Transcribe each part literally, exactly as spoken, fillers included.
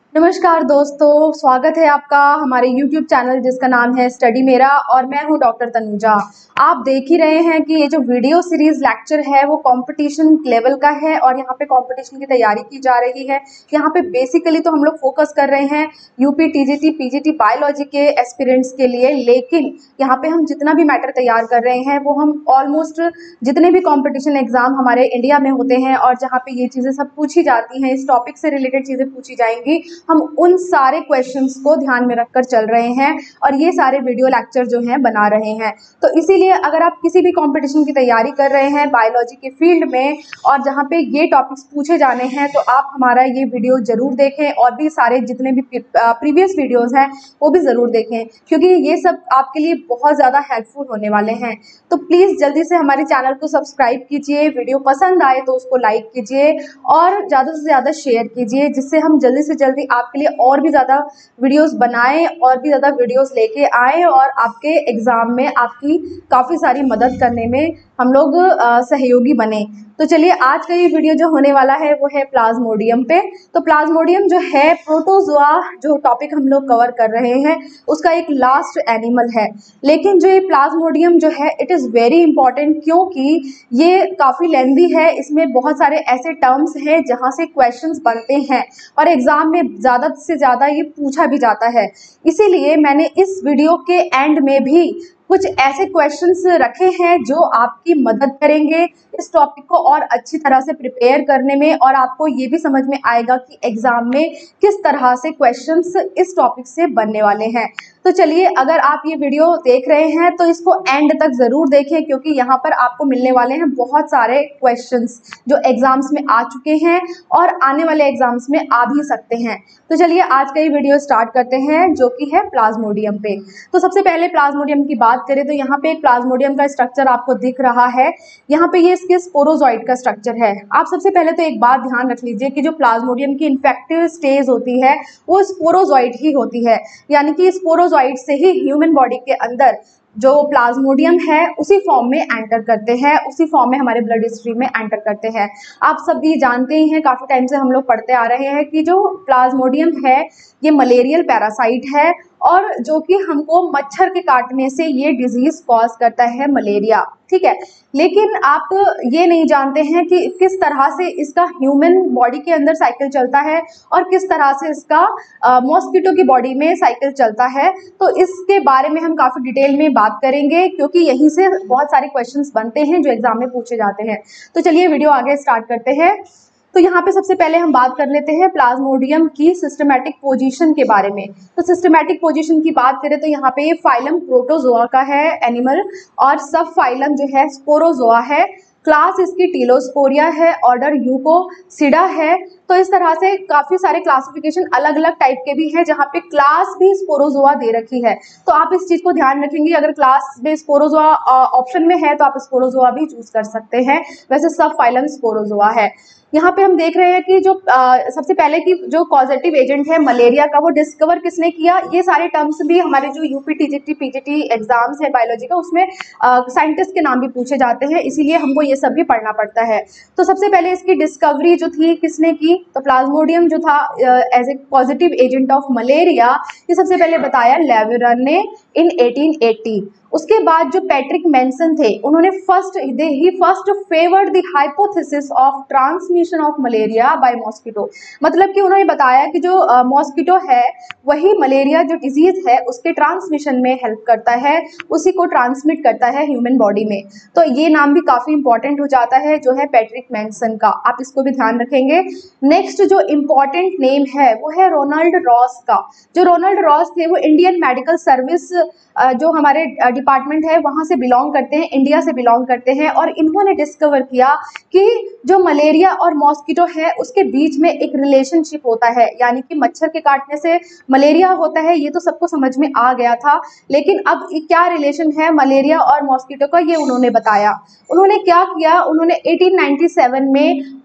नमस्कार दोस्तों, स्वागत है आपका हमारे यूट्यूब चैनल जिसका नाम है स्टडी मेरा और मैं हूं डॉक्टर तनुजा। आप देख ही रहे हैं कि ये जो वीडियो सीरीज लेक्चर है वो कंपटीशन लेवल का है और यहाँ पे कंपटीशन की तैयारी की जा रही है। यहाँ पे बेसिकली तो हम लोग फोकस कर रहे हैं यूपी टीजीटी पीजीटी बायोलॉजी के एस्पिरेंट्स के लिए, लेकिन यहाँ पे हम जितना भी मैटर तैयार कर रहे हैं वो हम ऑलमोस्ट जितने भी कॉम्पिटिशन एग्जाम हमारे इंडिया में होते हैं और जहाँ पे ये चीज़ें सब पूछी जाती हैं, इस टॉपिक से रिलेटेड चीज़ें पूछी जाएंगी, हम उन सारे क्वेश्चंस को ध्यान में रखकर चल रहे हैं और ये सारे वीडियो लेक्चर जो हैं बना रहे हैं। तो इसीलिए अगर आप किसी भी कंपटीशन की तैयारी कर रहे हैं बायोलॉजी के फील्ड में और जहाँ पे ये टॉपिक्स पूछे जाने हैं तो आप हमारा ये वीडियो जरूर देखें और भी सारे जितने भी प्रीवियस वीडियोस हैं वो भी ज़रूर देखें, क्योंकि ये सब आपके लिए बहुत ज़्यादा हेल्पफुल होने वाले हैं। तो प्लीज़ जल्दी से हमारे चैनल को सब्सक्राइब कीजिए, वीडियो पसंद आए तो उसको लाइक कीजिए और ज़्यादा से ज़्यादा शेयर कीजिए, जिससे हम जल्दी से जल्दी आपके लिए और भी ज़्यादा वीडियोस बनाएं और भी ज़्यादा वीडियोस लेके आए और आपके एग्ज़ाम में आपकी काफ़ी सारी मदद करने में हम लोग सहयोगी बने। तो चलिए, आज का ये वीडियो जो होने वाला है वो है प्लाज्मोडियम पे। तो प्लाज्मोडियम जो है प्रोटोजोआ जो टॉपिक हम लोग कवर कर रहे हैं उसका एक लास्ट एनिमल है, लेकिन जो ये प्लाज्मोडियम जो है इट इज़ वेरी इंपॉर्टेंट क्योंकि ये काफ़ी लेंदी है। इसमें बहुत सारे ऐसे टर्म्स हैं जहाँ से क्वेश्चंस बनते हैं और एग्ज़ाम में ज़्यादा से ज़्यादा ये पूछा भी जाता है। इसीलिए मैंने इस वीडियो के एंड में भी कुछ ऐसे क्वेश्चंस रखे हैं जो आपकी मदद करेंगे इस टॉपिक को और अच्छी तरह से प्रिपेयर करने में, और आपको ये भी समझ में आएगा कि एग्जाम में किस तरह से क्वेश्चंस इस टॉपिक से बनने वाले हैं। तो चलिए, अगर आप ये वीडियो देख रहे हैं तो इसको एंड तक ज़रूर देखें, क्योंकि यहाँ पर आपको मिलने वाले हैं बहुत सारे क्वेश्चंस जो एग्जाम्स में आ चुके हैं और आने वाले एग्जाम्स में आ भी सकते हैं। तो चलिए, आज का ये वीडियो स्टार्ट करते हैं जो कि है प्लाज्मोडियम पे। तो सबसे पहले प्लाज्मोडियम की बात करें तो यहाँ पे एक प्लाज्मोडियम का स्ट्रक्चर आपको दिख रहा है। यहाँ पे ये इसके स्पोरोजॉइड का स्ट्रक्चर है। आप सबसे पहले तो एक बात ध्यान रख लीजिए कि जो प्लाज्मोडियम की इन्फेक्टिव स्टेज होती है वो स्पोरोजॉइड ही होती है, यानी कि स्पोरोजॉइड से ही ह्यूमन बॉडी के अंदर जो प्लाज्मोडियम है उसी फॉर्म में एंटर करते हैं, उसी फॉर्म में हमारे ब्लड स्ट्रीम में एंटर करते हैं। आप सब भी जानते ही हैं, काफ़ी टाइम से हम लोग पढ़ते आ रहे हैं कि जो प्लाज्मोडियम है ये मलेरियल पैरासाइट है और जो कि हमको मच्छर के काटने से ये डिजीज कॉज करता है, मलेरिया। ठीक है, लेकिन आप ये नहीं जानते हैं कि किस तरह से इसका ह्यूमन बॉडी के अंदर साइकिल चलता है और किस तरह से इसका मॉस्किटो की बॉडी में साइकिल चलता है। तो इसके बारे में हम काफ़ी डिटेल में बात करेंगे, क्योंकि यहीं से बहुत सारे क्वेश्चंस बनते हैं जो एग्जाम में पूछे जाते हैं। तो चलिए, वीडियो आगे स्टार्ट करते हैं। तो यहाँ पे सबसे पहले हम बात कर लेते हैं प्लाज्मोडियम की सिस्टमैटिक पोजीशन के बारे में। तो सिस्टमैटिक पोजीशन की बात करें तो यहाँ पे ये फाइलम प्रोटोजोआ का है एनिमल और सब फाइलम जो है स्पोरोजोआ है, क्लास इसकी टीलोस्पोरिया है, ऑर्डर यूकोसिडा है। तो इस तरह से काफ़ी सारे क्लासिफिकेशन अलग अलग टाइप के भी हैं जहाँ पे क्लास भी स्पोरोजोआ दे रखी है। तो आप इस चीज़ को ध्यान रखेंगे, अगर क्लास में स्पोरोजोआ ऑप्शन में है तो आप स्पोरोजोआ भी चूज कर सकते हैं। वैसे सब फाइलम स्पोरोजोआ है। यहाँ पे हम देख रहे हैं कि जो आ, सबसे पहले की जो कॉजेटिव एजेंट है मलेरिया का वो डिस्कवर किसने किया। ये सारे टर्म्स भी हमारे जो यूपी टीजीटी पीजीटी एग्जाम्स है बायोलॉजी का उसमें साइंटिस्ट के नाम भी पूछे जाते हैं, इसीलिए हमको ये सब भी पढ़ना पड़ता है। तो सबसे पहले इसकी डिस्कवरी जो थी किसने की, तो प्लाज्मोडियम जो था as a positive agent of malaria ये सबसे पहले बताया लेवेरन ने इन एटीन एटी। उसके बाद जो पैट्रिक मेंसन थे उन्होंने first they he first favoured the hypothesis of transmission of malaria by mosquito, मतलब कि उन्होंने बताया कि जो मॉस्किटो uh, है वही मलेरिया जो डिजीज है उसके ट्रांसमिशन में हेल्प करता है, उसी को ट्रांसमिट करता है ह्यूमन बॉडी में। तो ये नाम भी काफ़ी इंपॉर्टेंट हो जाता है जो है पैट्रिक मेंसन का, आप इसको भी ध्यान रखेंगे। नेक्स्ट जो इम्पॉर्टेंट नेम है वो है रोनाल्ड रॉस का। जो रोनाल्ड रॉस थे वो इंडियन मेडिकल सर्विस जो हमारे डिपार्टमेंट है वहाँ से बिलोंग करते हैं, इंडिया से बिलोंग करते हैं, और इन्होंने डिस्कवर किया कि जो मलेरिया और मॉस्किटो है उसके बीच में एक रिलेशनशिप होता है, यानी कि मच्छर के काटने से मलेरिया होता है, ये तो सबको समझ में आ गया था, लेकिन अब क्या रिलेशन है मलेरिया और मॉस्किटो का ये उन्होंने बताया। उन्होंने क्या किया, उन्होंने एटीन नाइंटी सेवन में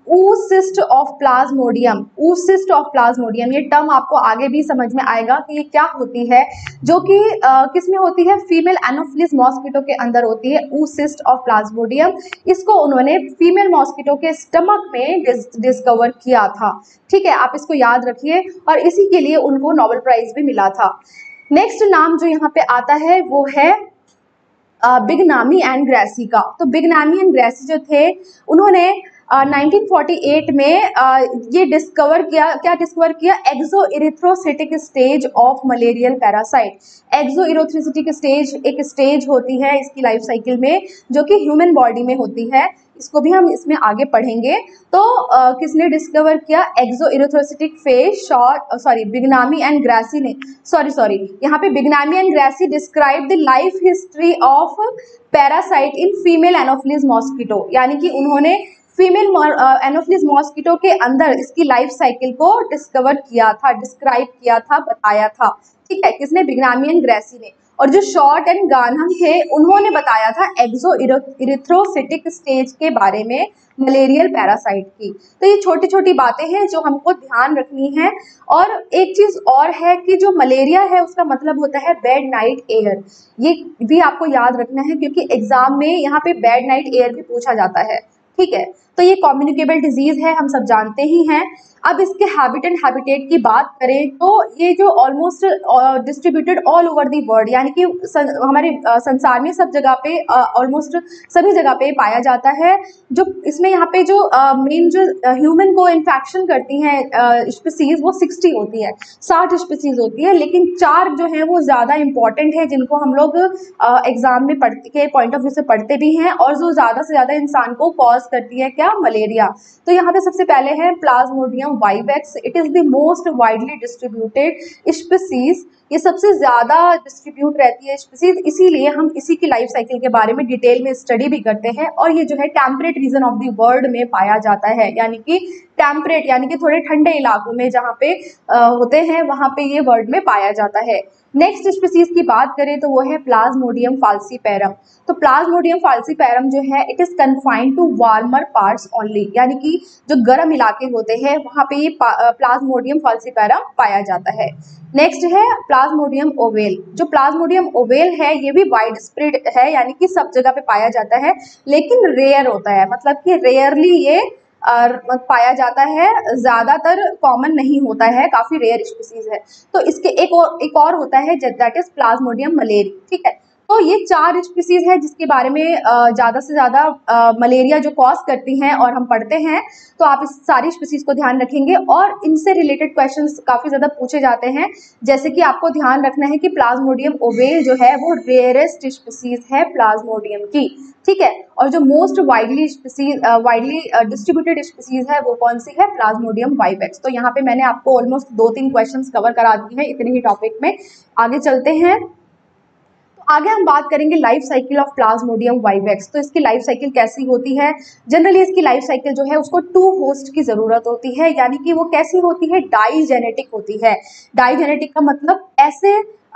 oocyst of plasmodium, oocyst of plasmodium, ये टर्म आपको आगे भी समझ में आएगा कि ये क्या होती है, जो कि किस में होती है, फीमेल एनोफिलिस मॉस्किटो के अंदर होती है oocyst ऑफ प्लाज्मोडियम। इसको उन्होंने फीमेल मॉस्किटो के स्टमक में डिस, डिस्कवर किया था। ठीक है, आप इसको याद रखिए, और इसी के लिए उनको नोबेल प्राइज भी मिला था। नेक्स्ट नाम जो यहाँ पे आता है वो है बिगनामी एंड ग्रेसी का। तो बिगनामी एंड ग्रेसी जो थे, उन्होंने Uh, नाइनटीन फोर्टी एट में uh, ये डिस्कवर किया, क्या डिस्कवर किया, exoerythrocytic stage of malarial parasite. Exoerythrocytic stage एक स्टेज होती है इसकी लाइफ साइकिल में, जो कि ह्यूमन बॉडी में होती है, इसको भी हम इसमें आगे पढ़ेंगे। तो uh, किसने डिस्कवर किया, exoerythrocytic phase, short sorry Bignami and Grassi ने, सॉरी सॉरी यहाँ पे Bignami and Grassi describe the life history of parasite in female anopheles mosquito, यानी कि उन्होंने फीमेल एनोफिलिस मॉस्किटो के अंदर इसकी लाइफ साइकिल को डिस्कवर किया था, डिस्क्राइब किया था, बताया था। ठीक है, किसने, बिगनामी एंड ग्रेसी ने। और जो शॉर्ट एंड गानहम थे, उन्होंने बताया था एक्सोइरिथ्रोसिटिक स्टेज के बारे में मलेरियल पैरासाइट की। तो ये छोटी छोटी बातें हैं जो हमको ध्यान रखनी है। और एक चीज और है कि जो मलेरिया है उसका मतलब होता है बैड नाइट एयर, ये भी आपको याद रखना है, क्योंकि एग्जाम में यहाँ पे बैड नाइट एयर भी पूछा जाता है। ठीक है, तो ये कम्युनिकेबल डिजीज है, हम सब जानते ही हैं। अब इसके हैबिट एंड हैबिटेट की बात करें तो ये जो almost distributed all over the world, यानी कि सं, हमारे uh, संसार में सब जगह पे ऑलमोस्ट uh, सभी जगह पे पाया जाता है। जो इसमें यहाँ पे जो मेन uh, जो ह्यूमन uh, को इन्फेक्शन करती हैं स्पीसीज uh, वो सिक्सटी होती है, साठ स्पीसीज होती है, लेकिन चार जो है वो ज़्यादा इंपॉर्टेंट है, जिनको हम लोग एग्जाम uh, में पढ़ के पॉइंट ऑफ व्यू से पढ़ते भी हैं, और जो ज़्यादा से ज़्यादा इंसान को कॉज करती है क्या, मलेरिया। तो यहाँ पे सबसे पहले है plasmodium vivax, it is the most widely distributed species, ये सबसे ज्यादा डिस्ट्रीब्यूट रहती है स्पीसीज, इसीलिए हम इसी की लाइफ साइकिल के बारे में डिटेल में स्टडी भी करते हैं। और ये जो है temperate region of the world में पाया जाता है, यानी कि टेम्परेट यानी कि थोड़े ठंडे इलाकों में जहाँ पे आ, होते हैं वहाँ पे ये वर्ल्ड में पाया जाता है। नेक्स्ट स्पीसीज की बात करें तो वो है प्लाज्मोडियम फाल्सीपैरम। तो प्लाज्मोडियम फाल्सीपैरम जो है it is confined to warmer parts only, यानी कि जो गर्म इलाके होते हैं वहाँ पे ये प्लाज्मोडियम फाल्सीपैरम पाया जाता है। नेक्स्ट है प्लाज्मोडियम ओवेल। जो प्लाज्मोडियम ओवेल है ये भी वाइड स्प्रेड है, यानी कि सब जगह पे पाया जाता है, लेकिन रेयर होता है, मतलब कि रेयरली ये और पाया जाता है, ज्यादातर कॉमन नहीं होता है, काफी रेयर स्पीसीज है। तो इसके एक और एक और होता है दैट इज प्लाज्मोडियम मलेरी। ठीक है, तो ये चार स्पीसीज है जिसके बारे में ज़्यादा से ज़्यादा मलेरिया जो कॉज करती हैं और हम पढ़ते हैं। तो आप इस सारी स्पीसीज को ध्यान रखेंगे और इनसे रिलेटेड क्वेश्चंस काफ़ी ज़्यादा पूछे जाते हैं। जैसे कि आपको ध्यान रखना है कि प्लाज्मोडियम ओवेल जो है वो रेयरेस्ट स्पीसीज है प्लाज्मोडियम की। ठीक है, और जो most widely species widely distributed species है वो कौन सी है, प्लाज्मोडियम वाइवेक्स। तो यहाँ पे मैंने आपको ऑलमोस्ट दो तीन क्वेश्चंस कवर करा दिए हैं इतने ही टॉपिक में। आगे चलते हैं, आगे हम बात करेंगे life cycle of plasmodium vivax. तो इसकी लाइफ साइकिल कैसी होती है, जनरली इसकी लाइफ साइकिल जो है उसको टू होस्ट की जरूरत होती है, यानी कि वो कैसी होती है, डाइजेनेटिक होती है। डाइजेनेटिक का मतलब ऐसे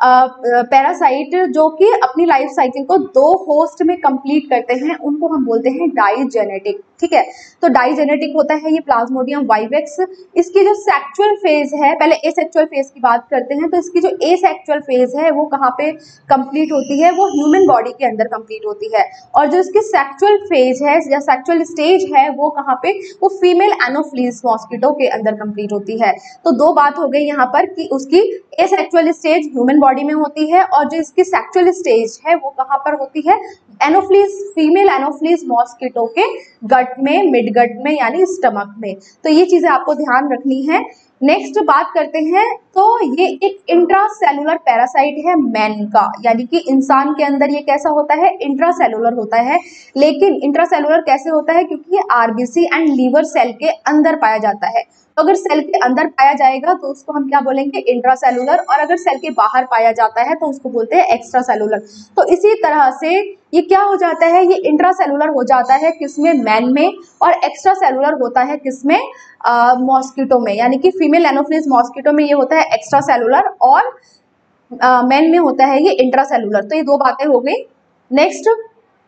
पैरासाइट uh, जो कि अपनी लाइफ साइकिल को दो होस्ट में कंप्लीट करते हैं उनको हम बोलते हैं डाइजेनेटिक। ठीक है, तो डाइजेनेटिक होता है ये प्लाज्मोडियम वाइवेक्स। इसकी जो सेक्सुअल फेज है, पहले एसेक्सुअल फेज की बात करते हैं। तो इसकी जो एसेक्सुअल फेज है वो कहाँ पे कंप्लीट होती है, वो ह्यूमन बॉडी के अंदर कंप्लीट होती है। और जो इसकी सेक्सुअल फेज है या सेक्सुअल स्टेज है वो कहाँ पे, वो फीमेल एनोफिलिस मॉस्किटो के अंदर कंप्लीट होती है। तो दो बात हो गई यहाँ पर कि उसकी एसेक्सुअल स्टेज ह्यूमन बॉडी में होती है और जो इसकी सेक्सुअल स्टेज है वो कहाँ पर होती है, एनोफिलिस फीमेल एनोफिलिस मॉस्किटो के गट में, मिड गट में यानी स्टमक में। तो ये चीजें आपको ध्यान रखनी है। नेक्स्ट बात करते हैं, तो ये एक इंट्रासेलुलर पैरासाइट है मैन का, यानी कि इंसान के अंदर ये कैसा होता है, इंट्रासेलुलर होता है। लेकिन इंट्रासेलुलर कैसे होता है, क्योंकि ये आरबीसी एंड लीवर सेल के अंदर पाया जाता है। तो अगर सेल के अंदर पाया जाएगा तो उसको हम क्या बोलेंगे, इंट्रासेलुलर, और अगर सेल के बाहर पाया जाता है तो उसको बोलते हैं एक्स्ट्रासेलुलर। तो इसी तरह से ये क्या हो जाता है, ये इंट्रासेलुलर हो जाता है किसमें, मैन में, और एक्स्ट्रासेलुलर होता है किसमें, मॉस्किटो में, यानी कि फीमेल एनोफिलिस मॉस्किटो में ये होता है एक्स्ट्रासेलुलर और मैन में होता है ये इंट्रासेलुलर। तो ये दो बातें हो गई। नेक्स्ट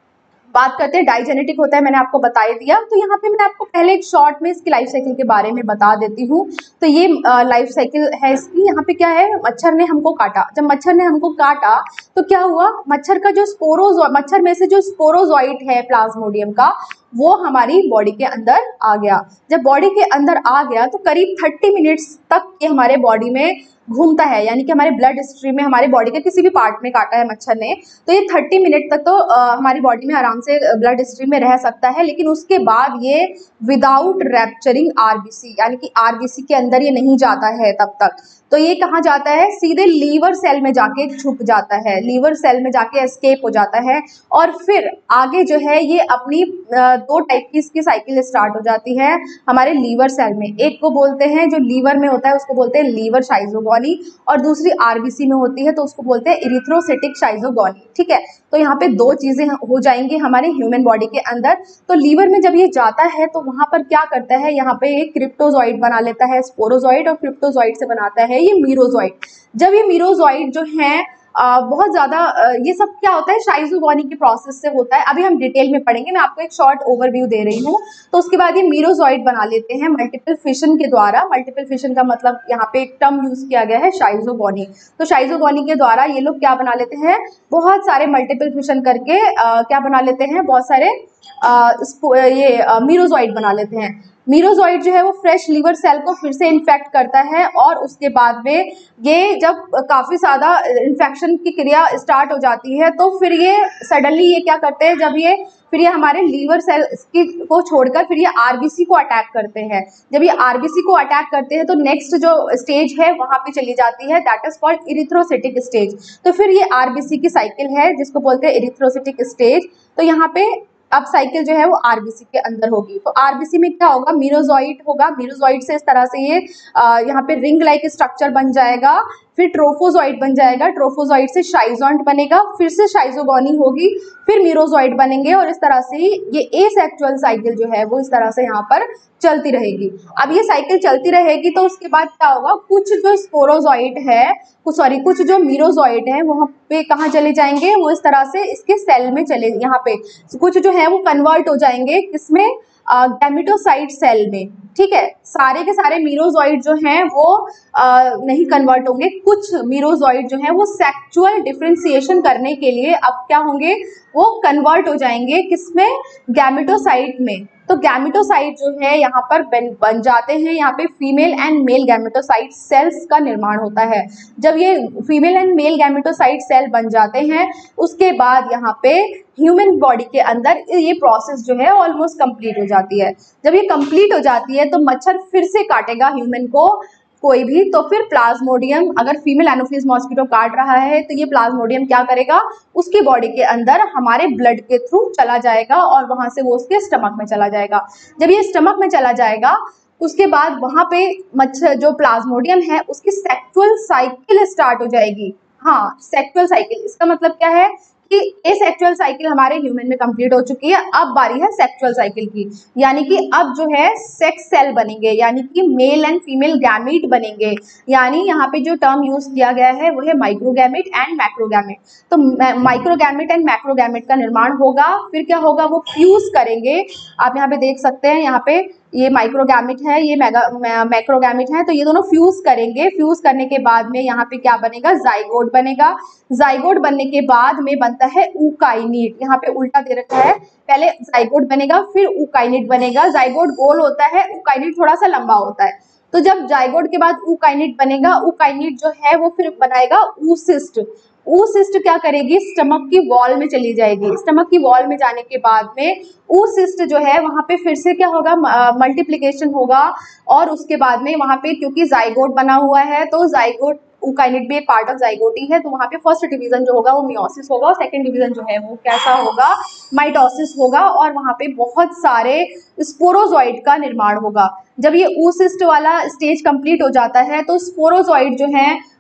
बात करते हैं डाइजेनेटिक होता है, मैंने आपको बता ही दिया। तो यहाँ पे मैंने आपको पहले एक शॉर्ट में इसकी लाइफ साइकिल के बारे में बता देती हूँ। तो ये लाइफ साइकिल है इसकी। यहाँ पे क्या है, मच्छर ने हमको काटा। जब मच्छर ने हमको काटा तो क्या हुआ, मच्छर का जो स्पोरोजो मच्छर में से जो स्पोरोजोइट है प्लाज्मोडियम का, वो हमारी बॉडी के अंदर आ गया। जब बॉडी के अंदर आ गया तो करीब थर्टी मिनट्स तक ये हमारे बॉडी में घूमता है, यानी कि हमारे ब्लड स्ट्रीम में हमारे बॉडी के किसी भी पार्ट में काटा है मच्छर ने तो ये थर्टी मिनट तक तो आ, हमारी बॉडी में आराम से ब्लड स्ट्रीम में रह सकता है। लेकिन उसके बाद ये विदाउट रैप्चरिंग आरबीसी, यानी कि आरबीसी के अंदर ये नहीं जाता है तब तक। तो ये कहाँ जाता है, सीधे लीवर सेल में जाके छुप जाता है, लीवर सेल में जाके एस्केप हो जाता है। और फिर आगे जो है ये अपनी दो टाइप की इसकी साइकिल स्टार्ट हो जाती है हमारे लीवर सेल में। एक को बोलते हैं जो लीवर में होता है उसको बोलते हैं लीवर शाइजोगोनी, और दूसरी आरबीसी में होती है तो उसको बोलते हैं इरिथ्रोसिटिक शाइजोगोनी। ठीक है, तो यहाँ पे दो चीजें हो जाएंगी हमारे ह्यूमन बॉडी के अंदर। तो लीवर में जब ये जाता है तो वहां पर क्या करता है, यहाँ पे एक क्रिप्टोजॉइड बना लेता है, स्पोरोजॉइड, और क्रिप्टोजॉइड से बनाता है ये मीरोजॉइड। जब ये मीरोजॉइड जो है आ, बहुत ज्यादा ये सब क्या होता है, शाइजोगोनी के प्रोसेस से होता है। अभी हम डिटेल में पढ़ेंगे, मैं आपको एक शॉर्ट ओवरव्यू दे रही हूँ। तो उसके बाद ये मीरोजॉइड बना लेते हैं मल्टीपल फिशन के द्वारा। मल्टीपल फिशन का मतलब यहाँ पे एक टर्म यूज किया गया है शाइजोगोनी। तो शाइजोगोनी के द्वारा ये लोग क्या बना लेते हैं, बहुत सारे मल्टीपल फिशन करके आ, क्या बना लेते हैं, बहुत सारे आ, ये मीरोजॉइड बना लेते हैं। मीरोजॉइड जो है वो फ्रेश लीवर सेल को फिर से इन्फेक्ट करता है, और उसके बाद में ये जब काफी ज्यादा इन्फेक्शन की क्रिया स्टार्ट हो जाती है तो फिर ये सडनली ये क्या करते हैं, जब ये फिर ये हमारे लीवर सेल की को छोड़कर फिर ये आरबीसी को अटैक करते हैं। जब ये आरबीसी को अटैक करते हैं तो नेक्स्ट जो स्टेज है वहां पे चली जाती है, that is called erythrocytic stage. तो फिर ये आरबीसी की साइकिल है जिसको बोलते हैं इरिथ्रोसिटिक स्टेज। तो यहाँ पे अब साइकिल जो है वो आरबीसी के अंदर होगी। तो आरबीसी में क्या होगा, मीरोजॉइड होगा। मीरोजॉइड से इस तरह से ये आ, यहाँ पे रिंग लाइक स्ट्रक्चर बन जाएगा। फिर ट्रोफोजॉइड बन जाएगा, ट्रोफोजॉइड से शाइजोंट बनेगा, फिर से शाइजोगोनी होगी, फिर मीरोजॉइड बनेंगे, और इस तरह से ये एसेक्सुअल साइकिल जो है वो इस तरह से यहाँ पर चलती रहेगी। अब ये साइकिल चलती रहेगी तो उसके बाद क्या होगा, कुछ जो स्पोरोजॉइड है, कुछ सॉरी कुछ जो मीरोजॉइड है वहाँ पे कहाँ चले जाएंगे, वो इस तरह से इसके सेल में चले, यहाँ पे कुछ जो है वो कन्वर्ट हो जाएंगे किसमें, गैमेटोसाइट सेल में। ठीक है, सारे के सारे मीरोजॉइड जो हैं वो आ, नहीं कन्वर्ट होंगे। कुछ मीरोजॉइड जो हैं वो सेक्सुअल डिफरेंशिएशन करने के लिए अब क्या होंगे, वो कन्वर्ट हो जाएंगे किसमें, गैमेटोसाइट में। तो गैमेटोसाइट जो है यहाँ पर बन, बन जाते हैं। यहाँ पे female and male gametocyte cells का निर्माण होता है। जब ये female and male gametocyte cell बन जाते हैं उसके बाद यहाँ पे ह्यूमन बॉडी के अंदर ये प्रोसेस जो है ऑलमोस्ट कंप्लीट हो जाती है। जब ये कंप्लीट हो जाती है तो मच्छर फिर से काटेगा ह्यूमन को कोई भी, तो फिर प्लाज्मोडियम, अगर फीमेल एनोफिलीज मॉस्किटो काट रहा है तो ये प्लाज्मोडियम क्या करेगा, उसकी बॉडी के अंदर हमारे ब्लड के थ्रू चला जाएगा और वहां से वो उसके स्टमक में चला जाएगा। जब ये स्टमक में चला जाएगा उसके बाद वहां पे मच्छर जो प्लाज्मोडियम है उसकी सेक्सुअल साइकिल स्टार्ट हो जाएगी। हाँ, सेक्सुअल साइकिल, इसका मतलब क्या है कि एसेक्सुअल साइकिल हमारे ह्यूमन में कंप्लीट हो चुकी है। अब बारी है सेक्सुअल साइकिल की, यानी कि अब जो है सेक्स सेल बनेंगे, यानी कि मेल एंड फीमेल गैमीट बनेंगे। यानी यहाँ पे जो टर्म यूज किया गया है वो है माइक्रोगैमेट एंड मैक्रोगैमेट। तो माइक्रोगैमेट एंड मैक्रोगैमेट का निर्माण होगा। फिर क्या होगा, वो फ्यूज करेंगे। आप यहाँ पे देख सकते हैं, यहाँ पे ये माइक्रोगैमेट है, ये मैक्रोगैमेट है, तो ये दोनों फ्यूज करेंगे। फ्यूज करने के बाद में यहाँ पे क्या बनेगा, जाइगोट बनेगा। जाइगोट बनने के बाद में बनता है ऊकाइनिट। यहाँ पे उल्टा दे रखा है, पहले जाइगोट बनेगा फिर ऊकाइनिट बनेगा। जाइगोट गोल होता है, ऊकाइनिट थोड़ा सा लंबा होता है। तो जब जाइगोट के बाद ऊकाइनिट बनेगा, ऊकाइनिट जो है वो फिर बनाएगा ऊसिस्ट। ऊसिस्ट क्या करेगी, स्टमक की वॉल में चली जाएगी। स्टमक की वॉल में जाने के बाद में ऊसिस्ट जो है वहां पे फिर से क्या होगा, मल्टीप्लिकेशन होगा। और उसके बाद में वहां पे क्योंकि जाइगोट बना हुआ है तो जाइगोट, ऊकाइनिट भी एक पार्ट ऑफ जाइगोट ही है, तो वहां पे फर्स्ट डिवीजन जो होगा वो मियोसिस होगा और सेकंड डिवीजन जो है वो कैसा होगा, माइटोसिस होगा। और वहां पे बहुत सारे स्पोरोजॉइड का निर्माण होगा। जब ये ऊसिस्ट वाला स्टेज कंप्लीट हो जाता है तो स्पोरोजॉइड जो है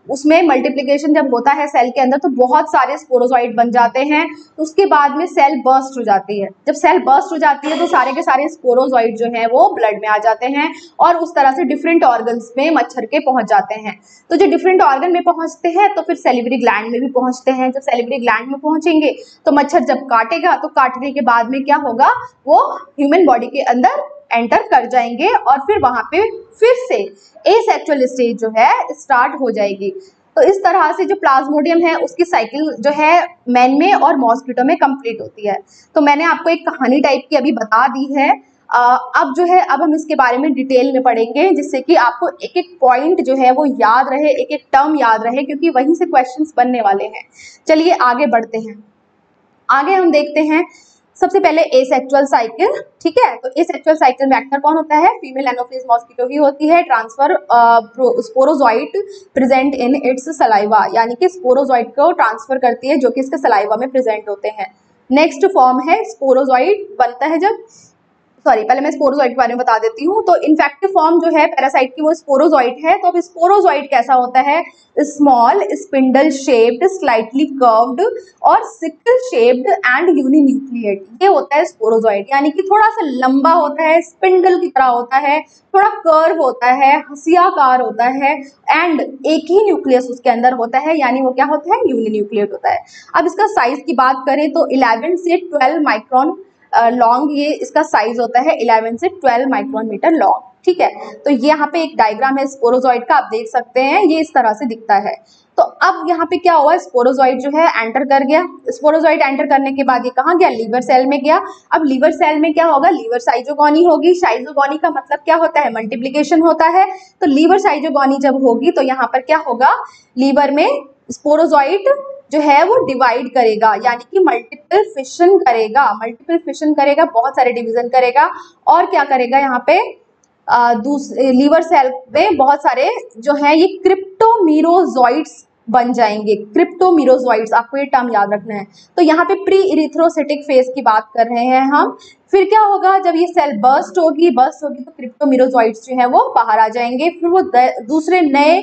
उसमें मल्टीप्लिकेशन जब होता है सेल के अंदर तो बहुत सारे स्पोरोजॉइट बन जाते हैं। उसके बाद में सेल बर्स्ट हो जाती है। जब सेल बर्स्ट हो जाती है तो सारे के सारे स्पोरोजॉइट जो है वो ब्लड में आ जाते हैं और उस तरह से डिफरेंट ऑर्गन्स में मच्छर के पहुंच जाते हैं। तो जो डिफरेंट ऑर्गन में पहुंचते हैं तो फिर सेलिवरी ग्लैंड में भी पहुंचते हैं। जब सेलिवरी ग्लैंड में पहुंचेंगे तो मच्छर जब काटेगा तो काटने के बाद में क्या होगा, वो ह्यूमन बॉडी के अंदर एंटर कर जाएंगे और फिर वहां पे फिर से एसेक्सुअल स्टेज जो है स्टार्ट हो जाएगी। तो इस तरह से जो प्लाज्मोडियम है उसकी साइकिल जो है मैन में और मॉस्किटो में कंप्लीट होती है। तो मैंने आपको एक कहानी टाइप की अभी बता दी है। अब जो है अब हम इसके बारे में डिटेल में पढ़ेंगे जिससे कि आपको एक एक पॉइंट जो है वो याद रहे, एक एक टर्म याद रहे, क्योंकि वहीं से क्वेश्चंस बनने वाले हैं। चलिए आगे बढ़ते हैं। आगे हम देखते हैं सबसे पहले एसेक्सुअल साइकिल। ठीक है, तो एसेक्सुअल साइकिल में एक्टर कौन होता है? फीमेल एनोफिलिस मॉस्किटो ही होती है। Transfer sporozoite present in its saliva, यानी कि स्पोरोजॉइट को ट्रांसफर करती है जो कि इसके सलाइवा में प्रेजेंट होते हैं। नेक्स्ट फॉर्म है स्पोरोजॉइट बनता है जब सॉरी पहले मैं स्पोरोजॉइट के बारे में बता देती हूँ। तो इन्फेक्टिव फॉर्म जो है पैरासाइट की वो स्पोरोजॉइट है। तो अब स्पोरोजॉइट कैसा होता है? Small spindle shaped, slightly curved और सिकल शेप्ड एंड यूनिन्यूक्लिएट, ये होता है स्पोरोजॉइट। यानी कि थोड़ा सा लंबा होता है, स्पिंडल की तरह होता है, थोड़ा कर्व होता है, हंसियाकार होता है एंड एक ही न्यूक्लियस उसके अंदर होता है, यानी वो क्या होता है? यूनिन्यूक्लिएट होता है। अब इसका साइज की बात करें तो इलेवन से ट्वेल्व माइक्रोन लॉन्ग ये इसका साइज होता है, इलेवन से ट्वेल्व माइक्रोन मीटर लॉन्ग। ठीक है, तो ये यहाँ पे एक डायग्राम है स्पोरोजॉइट का, आप देख सकते हैं, ये इस तरह से दिखता है। तो अब यहाँ पे क्या हुआ? स्पोरोजॉइट जो है एंटर कर गया। स्पोरोजॉइट एंटर करने के बाद ये कहाँ गया? लीवर सेल में गया। अब लीवर सेल में क्या होगा? लीवर साइजोगोनी होगी। साइजोगोनी का मतलब क्या होता है? मल्टीप्लीकेशन होता है। तो लीवर साइजोगोनी जब होगी तो यहाँ पर क्या होगा? लीवर में स्पोरोजॉइट जो है वो डिवाइड करेगा, यानी कि मल्टीपल फिशन करेगा। मल्टीपल फिशन करेगा, बहुत सारे डिवीजन करेगा और क्या करेगा? यहाँ पे दूसरे लीवर सेल में बहुत सारे जो है ये क्रिप्टोमीरोजॉइट्स बन जाएंगे। क्रिप्टोमीरोजॉइट्स, आपको ये टर्म याद रखना है। तो यहाँ पे प्री इरिथ्रोसिटिक फेज की बात कर रहे हैं हम। फिर क्या होगा? जब ये सेल बर्स्ट होगी बर्स्ट होगी तो क्रिप्टोमीरोजॉइट्स जो है वो बाहर आ जाएंगे। फिर वो दूसरे नए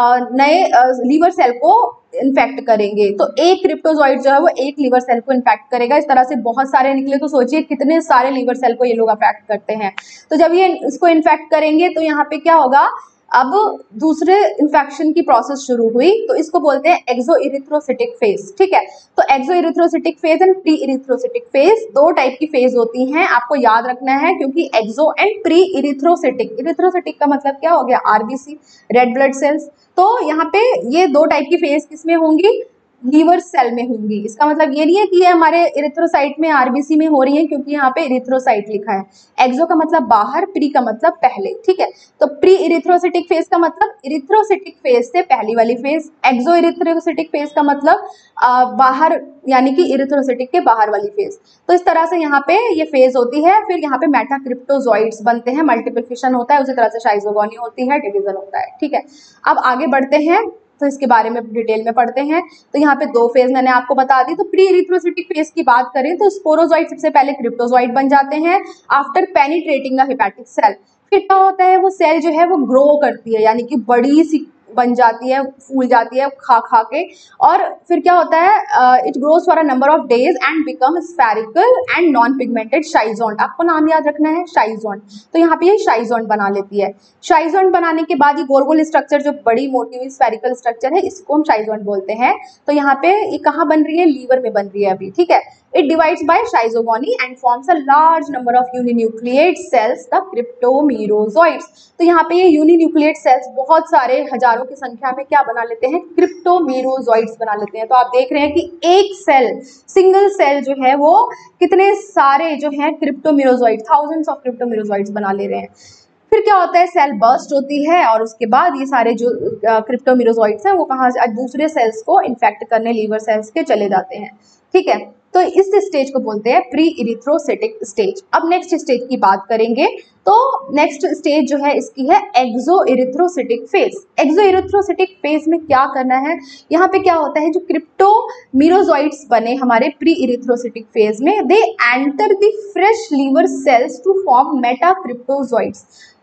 नए लीवर सेल को इन्फेक्ट करेंगे। तो एक क्रिप्टोजॉइट जो है वो एक लीवर सेल को इन्फेक्ट करेगा। इस तरह से बहुत सारे निकले तो सोचिए कितने सारे लीवर सेल को ये लोग अफेक्ट करते हैं। तो जब ये इसको इन्फेक्ट करेंगे तो यहाँ पे क्या होगा? अब दूसरे इन्फेक्शन की प्रोसेस शुरू हुई, तो इसको बोलते हैं एक्सो इरिथ्रोसिटिक फेज। ठीक है, तो exoerythrocytic phase and pre erythrocytic phase दो टाइप की फेज होती हैं, आपको याद रखना है, क्योंकि एक्सो एंड प्री इरिथ्रोसिटिक, इरिथ्रोसिटिक का मतलब क्या हो गया? RBC, red blood cells. तो यहाँ पे ये दो टाइप की फेज किसमें होंगी? लीवर सेल में होंगी। इसका मतलब ये नहीं है कि ये हमारे इरिथ्रोसाइट में आरबीसी में हो रही है, क्योंकि यहाँ पे इरिथ्रोसाइट लिखा है। एक्सो का मतलब बाहर, प्री का मतलब पहले। ठीक है, तो प्री इरिथ्रोसिटिक फेज का मतलब इरिथ्रोसिटिक फेज से पहली वाली फेज। एक्सो इरिथ्रोसिटिक फेज का मतलब आ, बाहर, यानी कि इरिथ्रोसिटिक के बाहर वाली फेज। तो इस तरह से यहाँ पे ये फेज होती है। फिर यहाँ पे मेटाक्रिप्टोजॉइट्स बनते हैं, मल्टीपल फिशन होता है, उसी तरह से साइजोगोनी होती है, डिवीजन होता है। ठीक है, अब आगे बढ़ते हैं तो इसके बारे में डिटेल में पढ़ते हैं। तो यहाँ पे दो फेज मैंने आपको बता दी। तो प्री इरिथ्रोसिटिक फेज की बात करें तो स्पोरोजॉइट सबसे पहले क्रिप्टोजॉइट बन जाते हैं after penetrating the hepatic cell. फिर क्या होता है? वो सेल जो है वो ग्रो करती है, यानी कि बड़ी सी बन जाती है, फूल जाती है खा खा के। और फिर क्या होता है? It grows for a number of days and become spherical and non pigmented schizont. आपको नाम याद रखना है, शाइजोंट। तो यहाँ पे ये शाइजोंट बना लेती है। शाइजोंट बनाने के बाद ये गोल गोल स्ट्रक्चर, जो बड़ी मोटी हुई स्फेरिकल स्ट्रक्चर है, इसको हम शाइजोंट बोलते हैं। तो यहाँ पे ये कहाँ बन रही है? लीवर में बन रही है अभी। ठीक है, it divides by schizogony and forms a large number of uninucleate cells, the cryptomerozoites। तो यहाँ पे ये यूनिन्यूक्लिएट सेल्स बहुत सारे हजारों की संख्या में क्या बना लेते हैं? क्रिप्टोमेरोजॉइट्स बना लेते हैं। तो आप देख रहे हैं कि एक सेल, सिंगल सेल जो है वो कितने सारे जो है क्रिप्टोमेरोजॉइट्स, थाउजेंड्स ऑफ क्रिप्टोमेरोजॉइट्स बना ले रहे हैं। फिर क्या होता है? सेल बर्स्ट होती है और उसके बाद ये सारे जो क्रिप्टोमेरोजॉइट्स हैं वो कहाँ से दूसरे सेल्स को इन्फेक्ट करने लीवर सेल्स के चले जाते हैं। ठीक है, तो इस स्टेज को बोलते हैं प्री इरिथ्रोसिटिक स्टेज। अब नेक्स्ट स्टेज की बात करेंगे तो नेक्स्ट स्टेज जो है इसकी है एक्सो इरिथ्रोसिटिक फेज। एक्सो इरिथ्रोसिटिक फेज में क्या करना है? यहाँ पे क्या होता है? जो क्रिप्टोमेरोजॉइट्स बने हमारे प्री इरिथ्रोसिटिक फेज में, they enter the fresh liver cells to form metacryptozoites.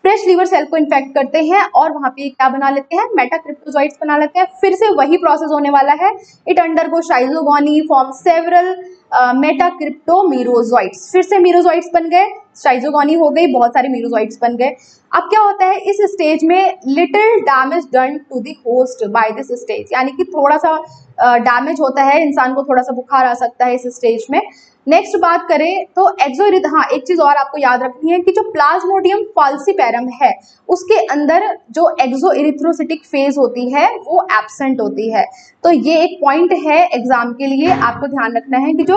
Fresh liver cell को इन्फेक्ट करते हैं और वहां पे क्या बना लेते हैं, मेटाक्रिप्टोजॉइट्स बना लेते हैं। फिर से वही प्रोसेस होने वाला है, it undergo schizogony, form several metacryptomerozoites, फिर से मीरोजॉइट्स बन गए, शाइजोगोनी हो गई, बहुत सारे मीरोजॉइट्स बन गए। अब क्या होता है इस स्टेज में, little damage done to the host by this stage, यानी कि थोड़ा सा डैमेज uh, होता है, इंसान को थोड़ा सा बुखार आ सकता है इस स्टेज में। नेक्स्ट बात करें तो एक्सोइरिथ, हाँ एक चीज और आपको याद रखनी है कि जो प्लाज्मोडियम फाल्सिपेरम है उसके अंदर जो एक्सोइरिथ्रोसिटिक फेज होती है वो एब्सेंट होती है। तो ये एक पॉइंट है एग्जाम के लिए, आपको ध्यान रखना है कि जो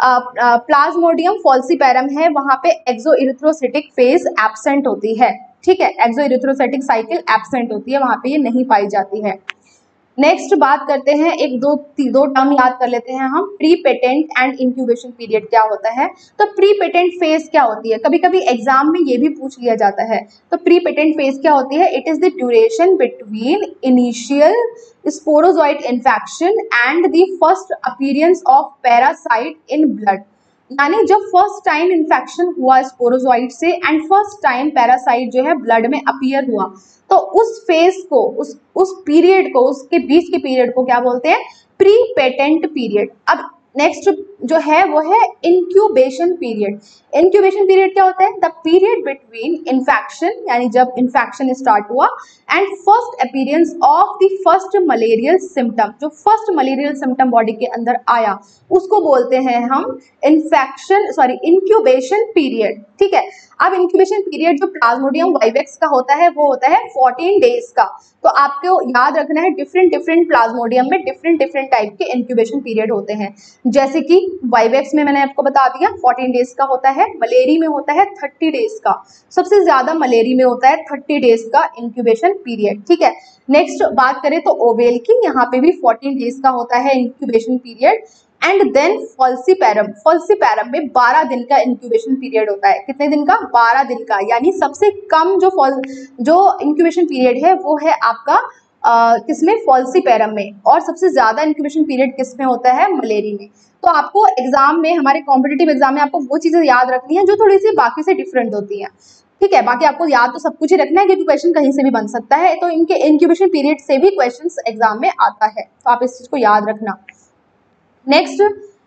प्लाज्मोडियम फाल्सिपेरम है वहां पे एक्सोइरिथ्रोसिटिक फेज एब्सेंट होती है, ठीक है, एक्सोइरिथ्रोसिटिक साइकिल एब्सेंट होती है, वहां पे ये नहीं पाई जाती है। नेक्स्ट बात करते हैं, एक दो दो टर्म याद कर लेते हैं हम, pre patent and incubation period क्या होता है। तो प्री पेटेंट फेज क्या होती है, कभी कभी एग्जाम में ये भी पूछ लिया जाता है। तो प्री पेटेंट फेज क्या होती है, it is the duration between initial sporozoite infection and the first appearance of parasite in blood, यानी जब फर्स्ट टाइम इन्फेक्शन हुआ स्पोरोजोइट से एंड फर्स्ट टाइम पैरासाइट जो है ब्लड में अपीयर हुआ, तो उस फेज को, उस उस पीरियड को, उसके बीच के पीरियड को क्या बोलते हैं, प्री पेटेंट पीरियड। अब नेक्स्ट जो है वो है इंक्यूबेशन पीरियड। इंक्यूबेशन पीरियड क्या होता है, द पीरियड बिटवीन इन्फेक्शन, यानी जब इन्फेक्शन स्टार्ट हुआ and first appearance of the first malarial symptom, जो फर्स्ट मलेरियल सिम्टम बॉडी के अंदर आया उसको बोलते हैं हम इन्फेक्शन सॉरी इंक्यूबेशन पीरियड, ठीक है। अब इंक्यूबेशन पीरियड जो प्लाज्मोडियम वाइवेक्स का होता है वो होता है फोर्टीन डेज का। तो आपको याद रखना है डिफरेंट डिफरेंट प्लाज्मोडियम में डिफरेंट डिफरेंट टाइप के इंक्यूबेशन पीरियड होते हैं, जैसे कि वाइवेक्स में मैंने आपको बता दिया फोर्टीन डेज का होता है, मलेरी में होता है थर्टी डेज का, सबसे ज्यादा मलेरी में होता है थर्टी डेज का इंक्यूबेशन पीरियड, ठीक है। नेक्स्ट बात करें तो ओवेल की, यहाँ पे भी फोर्टीन डेज का होता है incubation period. And then falciparum, falciparum में बारह दिन का इंक्यूबेशन पीरियड होता है, कितने दिन का, बारह दिन का, यानी सबसे कम जो फॉल जो इंक्यूबेशन पीरियड है वो है आपका Uh, किसमें, फॉल्सीपैरम में, और सबसे ज्यादा इंक्यूबेशन पीरियड किसमें होता है, मलेरी में। तो आपको एग्जाम में, हमारे कॉम्पिटिटिव एग्जाम में आपको वो चीजें याद रखनी है जो थोड़ी सी बाकी से डिफरेंट होती है, ठीक है। बाकी आपको याद तो सब कुछ ही रखना है क्योंकि क्वेश्चन कहीं से भी बन सकता है, तो इनके इंक्यूबेशन पीरियड से भी क्वेश्चन एग्जाम में आता है, तो आप इस चीज को याद रखना। नेक्स्ट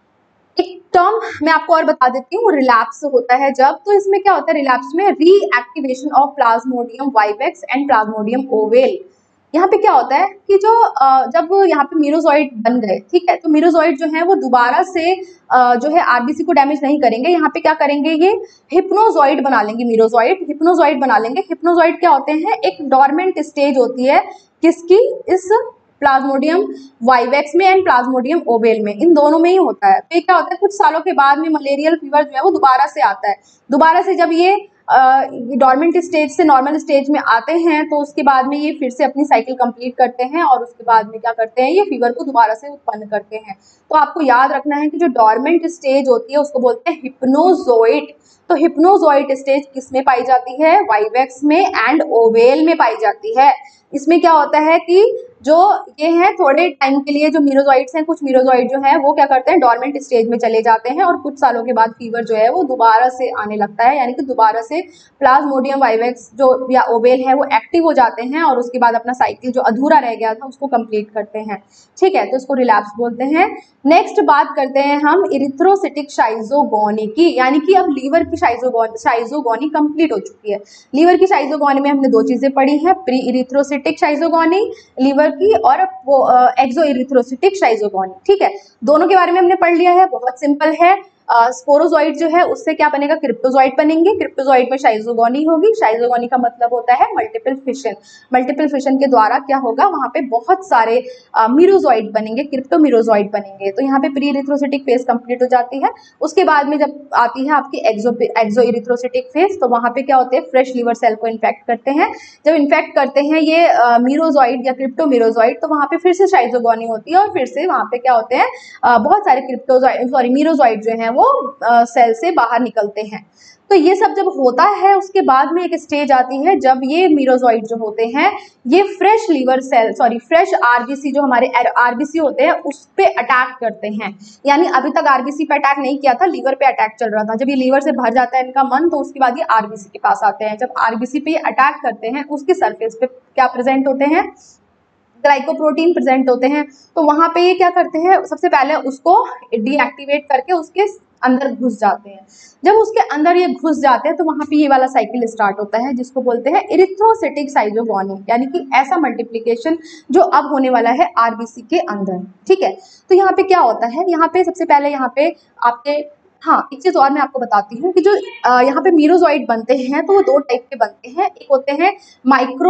एक टर्म मैं आपको और बता देती हूँ, रिलैप्स होता है जब, तो इसमें क्या होता है, रिलैप्स में reactivation of plasmodium vivax and plasmodium ovale. यहाँ पे क्या होता है कि जो जब यहाँ पे मीरोजॉइट बन गए, ठीक है, तो मीरोजॉइट जो है वो दोबारा से जो है आरबीसी को डैमेज नहीं करेंगे, यहाँ पे क्या करेंगे, ये हिप्नोजॉइट बना लेंगे, मीरोजॉइट हिप्नोजॉइट बना लेंगे। हिप्नोजॉइट क्या होते हैं, एक डोरमेंट स्टेज होती है किसकी, इस प्लाज्मोडियम वाइवेक्स में एंड प्लाज्मोडियम ओवेल में, इन दोनों में ही होता है। तो क्या होता है, कुछ सालों के बाद में मलेरियल फीवर जो है वो दोबारा से आता है, दोबारा से जब ये डोरमेंट स्टेज से नॉर्मल स्टेज में आते हैं तो उसके बाद में ये फिर से अपनी साइकिल कंप्लीट करते हैं और उसके बाद में क्या करते हैं, ये फीवर को दोबारा से उत्पन्न करते हैं। तो आपको याद रखना है कि जो डोरमेंट स्टेज होती है उसको बोलते हैं हिप्नोजोइट। तो हिप्नोजोइट स्टेज किस में पाई जाती है, वाइवेक्स में एंड ओवेल में पाई जाती है। इसमें क्या होता है कि जो ये है थोड़े टाइम के लिए, जो मीरोजॉइट्स हैं, कुछ मीरोजॉइट जो है वो क्या करते हैं, डोरमेंट स्टेज में चले जाते हैं और कुछ सालों के बाद फीवर जो है वो दोबारा से आने लगता है, यानी कि दोबारा से प्लाज्मोडियम वाइवेक्स जो या ओवेल है वो एक्टिव हो जाते हैं और उसके बाद अपना साइकिल जो अधूरा रह गया था उसको कंप्लीट करते हैं, ठीक है, तो इसको रिलैप्स बोलते हैं। नेक्स्ट बात करते हैं हम इरिथ्रोसिटिक शाइजोगोनी की, यानी कि अब लीवर की शाइजोगोनी शाइजोगोनी कंप्लीट हो चुकी है। लीवर की शाइजोगोनी में हमने दो चीजें पढ़ी हैं, प्री इरिथ्रोसिटिक शाइजोगोनी लीवर की और वो एक्सो इरिथ्रोसिटिक शाइजोगोनी, ठीक है, दोनों के बारे में हमने पढ़ लिया है, बहुत सिंपल है। स्पोरोजॉइट जो है उससे क्या बनेगा, क्रिप्टोजॉइट बनेंगे, क्रिप्टोजॉइट में शाइजोगोनी होगी, शाइजोगोनी का मतलब होता है मल्टीपल फिशन, मल्टीपल फिशन के द्वारा क्या होगा, वहां पे बहुत सारे मीरोजॉइट बनेंगे, क्रिप्टोमीरोजॉइट बनेंगे। तो यहाँ पे प्री इरिथ्रोसिटिक फेज कंप्लीट हो जाती है। उसके बाद में जब आती है आपकी एक्सो एक्सो इरिथ्रोसिटिक फेज, तो वहां पे क्या होते हैं, फ्रेश लीवर सेल को इन्फेक्ट करते हैं। जब इन्फेक्ट करते हैं ये मीरोजॉइट या क्रिप्टोमीरोजॉइट, तो वहां पे फिर से शाइजोगोनी होती है और फिर से वहां पे क्या होते हैं, बहुत सारे क्रिप्टोजॉइट सॉरी मीरोजॉइट जो है वो सेल से बाहर निकलते हैं। तो ये सब जब होता है उसके बाद में एक स्टेज आती है जब ये मीरोजॉइड जो होते हैं ये fresh liver cell sorry fresh RBC जो हमारे आरबीसी होते हैं उस पे अटैक करते हैं। यानी अभी तक आरबीसी पे अटैक नहीं किया था, लीवर पे अटैक चल रहा था। जब ये लीवर से भर जाता है इनका मन तो उसके बाद ये आरबीसी के पास आते हैं। जब आरबीसी पे अटैक करते हैं उसके सरफेस पे क्या प्रेजेंट होते हैं, ग्लाइकोप्रोटीन प्रेजेंट होते हैं। तो वहां पे ये क्या करते हैं, सबसे पहले उसको डीएक्टिवेट करके उसके अंदर घुस जाते हैं। जब उसके अंदर ये घुस जाते हैं तो वहां पे ये वाला साइकिल स्टार्ट होता है जिसको बोलते हैं इरिथ्रोसाइटिक साइटोगोनी, यानी कि ऐसा मल्टीप्लिकेशन जो अब होने वाला है आरबीसी के अंदर। ठीक है, तो यहाँ पे क्या होता है, यहाँ पे सबसे पहले यहाँ पे आपके हाँ एक चीज और मैं आपको बताती हूँ कि जो यहाँ पे मीरोजॉइड बनते हैं तो वो दो टाइप के बनते हैं। एक होते हैं माइक्रो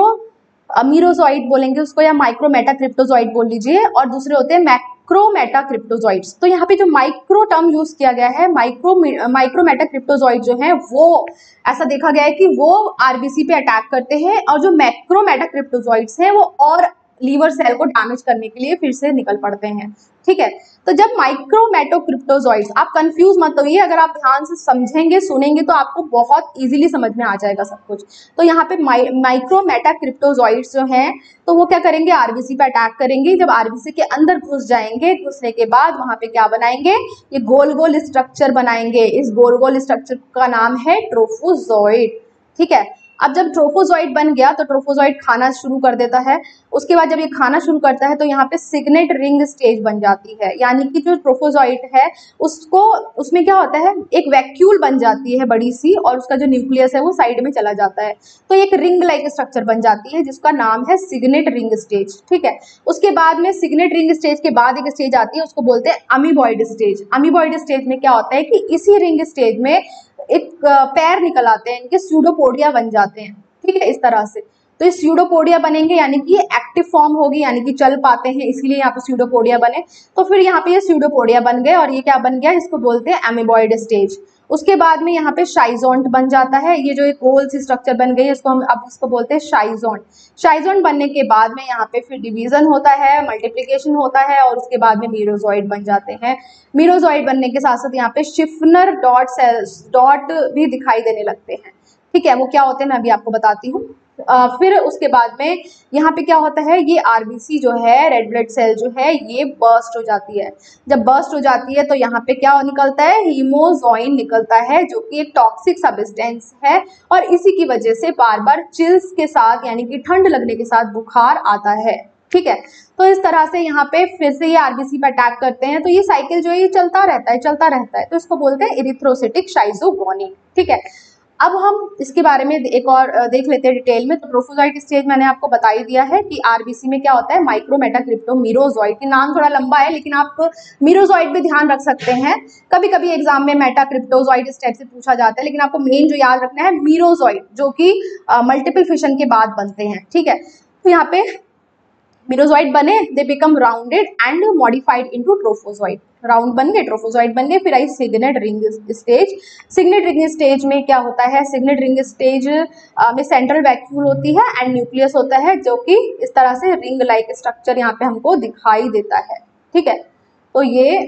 मीरोजॉइड बोलेंगे उसको या माइक्रो मेटाक्रिप्टोजॉइड बोल लीजिए, और दूसरे होते हैं मैक्रो मेटाक्रिप्टोजॉइड्स। तो यहाँ पे जो माइक्रो टर्म यूज किया गया है, माइक्रो माइक्रो मेटाक्रिप्टोजॉइड जो है वो ऐसा देखा गया है कि वो आरबीसी पे अटैक करते हैं, और जो मैक्रो मेटाक्रिप्टोजॉइड्स हैं वो और लीवर सेल को डैमेज करने के लिए फिर से निकल पड़ते हैं। ठीक है, तो जब माइक्रो मेटाक्रिप्टोजॉइड्स, आप कंफ्यूज मत होइए, अगर आप ध्यान से समझेंगे सुनेंगे तो आपको बहुत इजीली समझ में आ जाएगा सब कुछ। तो यहाँ पे माइ, माइक्रो मेटाक्रिप्टोजॉइड्स जो हैं तो वो क्या करेंगे, आरबीसी पे अटैक करेंगे। जब आरबीसी के अंदर घुस जाएंगे, घुसने के बाद वहां पे क्या बनाएंगे, ये गोल गोल स्ट्रक्चर बनाएंगे। इस गोल गोल स्ट्रक्चर का नाम है ट्रोफोजॉइड। ठीक है, अब जब ट्रोफोजॉइड बन गया तो ट्रोफोजॉइड खाना शुरू कर देता है। उसके बाद जब ये खाना शुरू करता है तो यहाँ पे सिग्नेट रिंग स्टेज बन जाती है, यानी कि जो ट्रोफोजॉइड है उसको उसमें क्या होता है, एक वैक्यूल बन जाती है बड़ी सी, और उसका जो न्यूक्लियस है वो साइड में चला जाता है। तो एक रिंग लाइक स्ट्रक्चर बन जाती है जिसका नाम है सिग्नेट रिंग स्टेज। ठीक है, उसके बाद में सिग्नेट रिंग स्टेज के बाद एक स्टेज आती है, उसको बोलते हैं अमीबॉइड स्टेज। अमीबॉइड स्टेज में क्या होता है कि इसी रिंग स्टेज में एक पैर निकल आते हैं, इनके स्यूडोपोडिया बन जाते हैं। ठीक है, इस तरह से तो ये स्यूडोपोडिया बनेंगे, यानी कि ये एक्टिव फॉर्म होगी, यानी कि चल पाते हैं, इसीलिए यहाँ पे स्यूडोपोडिया बने। तो फिर यहाँ पे ये स्यूडोपोडिया बन गए और ये क्या बन गया, इसको बोलते हैं अमीबॉइड स्टेज। उसके बाद में यहाँ पे शाइजोंट बन जाता है, ये जो एक गोल सी स्ट्रक्चर बन गई है इसको हम अब इसको बोलते हैं शाइजोंट। शाइजोंट बनने के बाद में यहाँ पे फिर डिवीजन होता है, मल्टीप्लिकेशन होता है, और उसके बाद में मीरोजॉइड बन जाते हैं। मीरोजॉइड बनने के साथ साथ यहाँ पे शिफ्नर डॉट सेल्स डॉट भी दिखाई देने लगते हैं। ठीक है, वो क्या होते हैं मैं अभी आपको बताती हूँ। Uh, फिर उसके बाद में यहाँ पे क्या होता है, ये आरबीसी जो है, रेड ब्लड सेल जो है, ये बर्स्ट हो जाती है। जब बर्स्ट हो जाती है तो यहाँ पे क्या निकलता है, हीमोजॉइन निकलता है, जो कि एक टॉक्सिक सब्सटेंस है, और इसी की वजह से बार बार चिल्स के साथ, यानी कि ठंड लगने के साथ बुखार आता है। ठीक है, तो इस तरह से यहाँ पे फिर से ये आरबीसी पे अटैक करते हैं। तो ये साइकिल जो है ये चलता रहता है चलता रहता है तो इसको बोलते हैं इरिथ्रोसाइटिक साइटोगोनी। ठीक है, अब हम इसके बारे में एक और देख लेते हैं डिटेल में। तो ट्रोफोजॉइड स्टेज मैंने आपको बता ही दिया है कि आरबीसी में क्या होता है, माइक्रो मेटाक्रिप्टो मीरोजॉइड। की नाम थोड़ा लंबा है लेकिन आप मीरोजॉइड भी ध्यान रख सकते हैं, कभी कभी एग्जाम में मेटाक्रिप्टोजॉइड इस टाइप से पूछा जाता है, लेकिन आपको मेन जो याद रखना है मीरोजॉइड, जो कि मल्टीपल फिशन के बाद बनते हैं। ठीक है, तो यहाँ पे मीरोजॉइड बने, they become rounded and modified into trophozoite. Round बन गए, ट्रोफोजॉइड बन गए। फिर आई signet ring stage. Signet ring stage में क्या होता है, सिग्नेट रिंग स्टेज में सेंट्रल वैक्यूल होती है एंड न्यूक्लियस होता है, जो कि इस तरह से रिंग लाइक स्ट्रक्चर यहाँ पे हमको दिखाई देता है। ठीक है, तो ये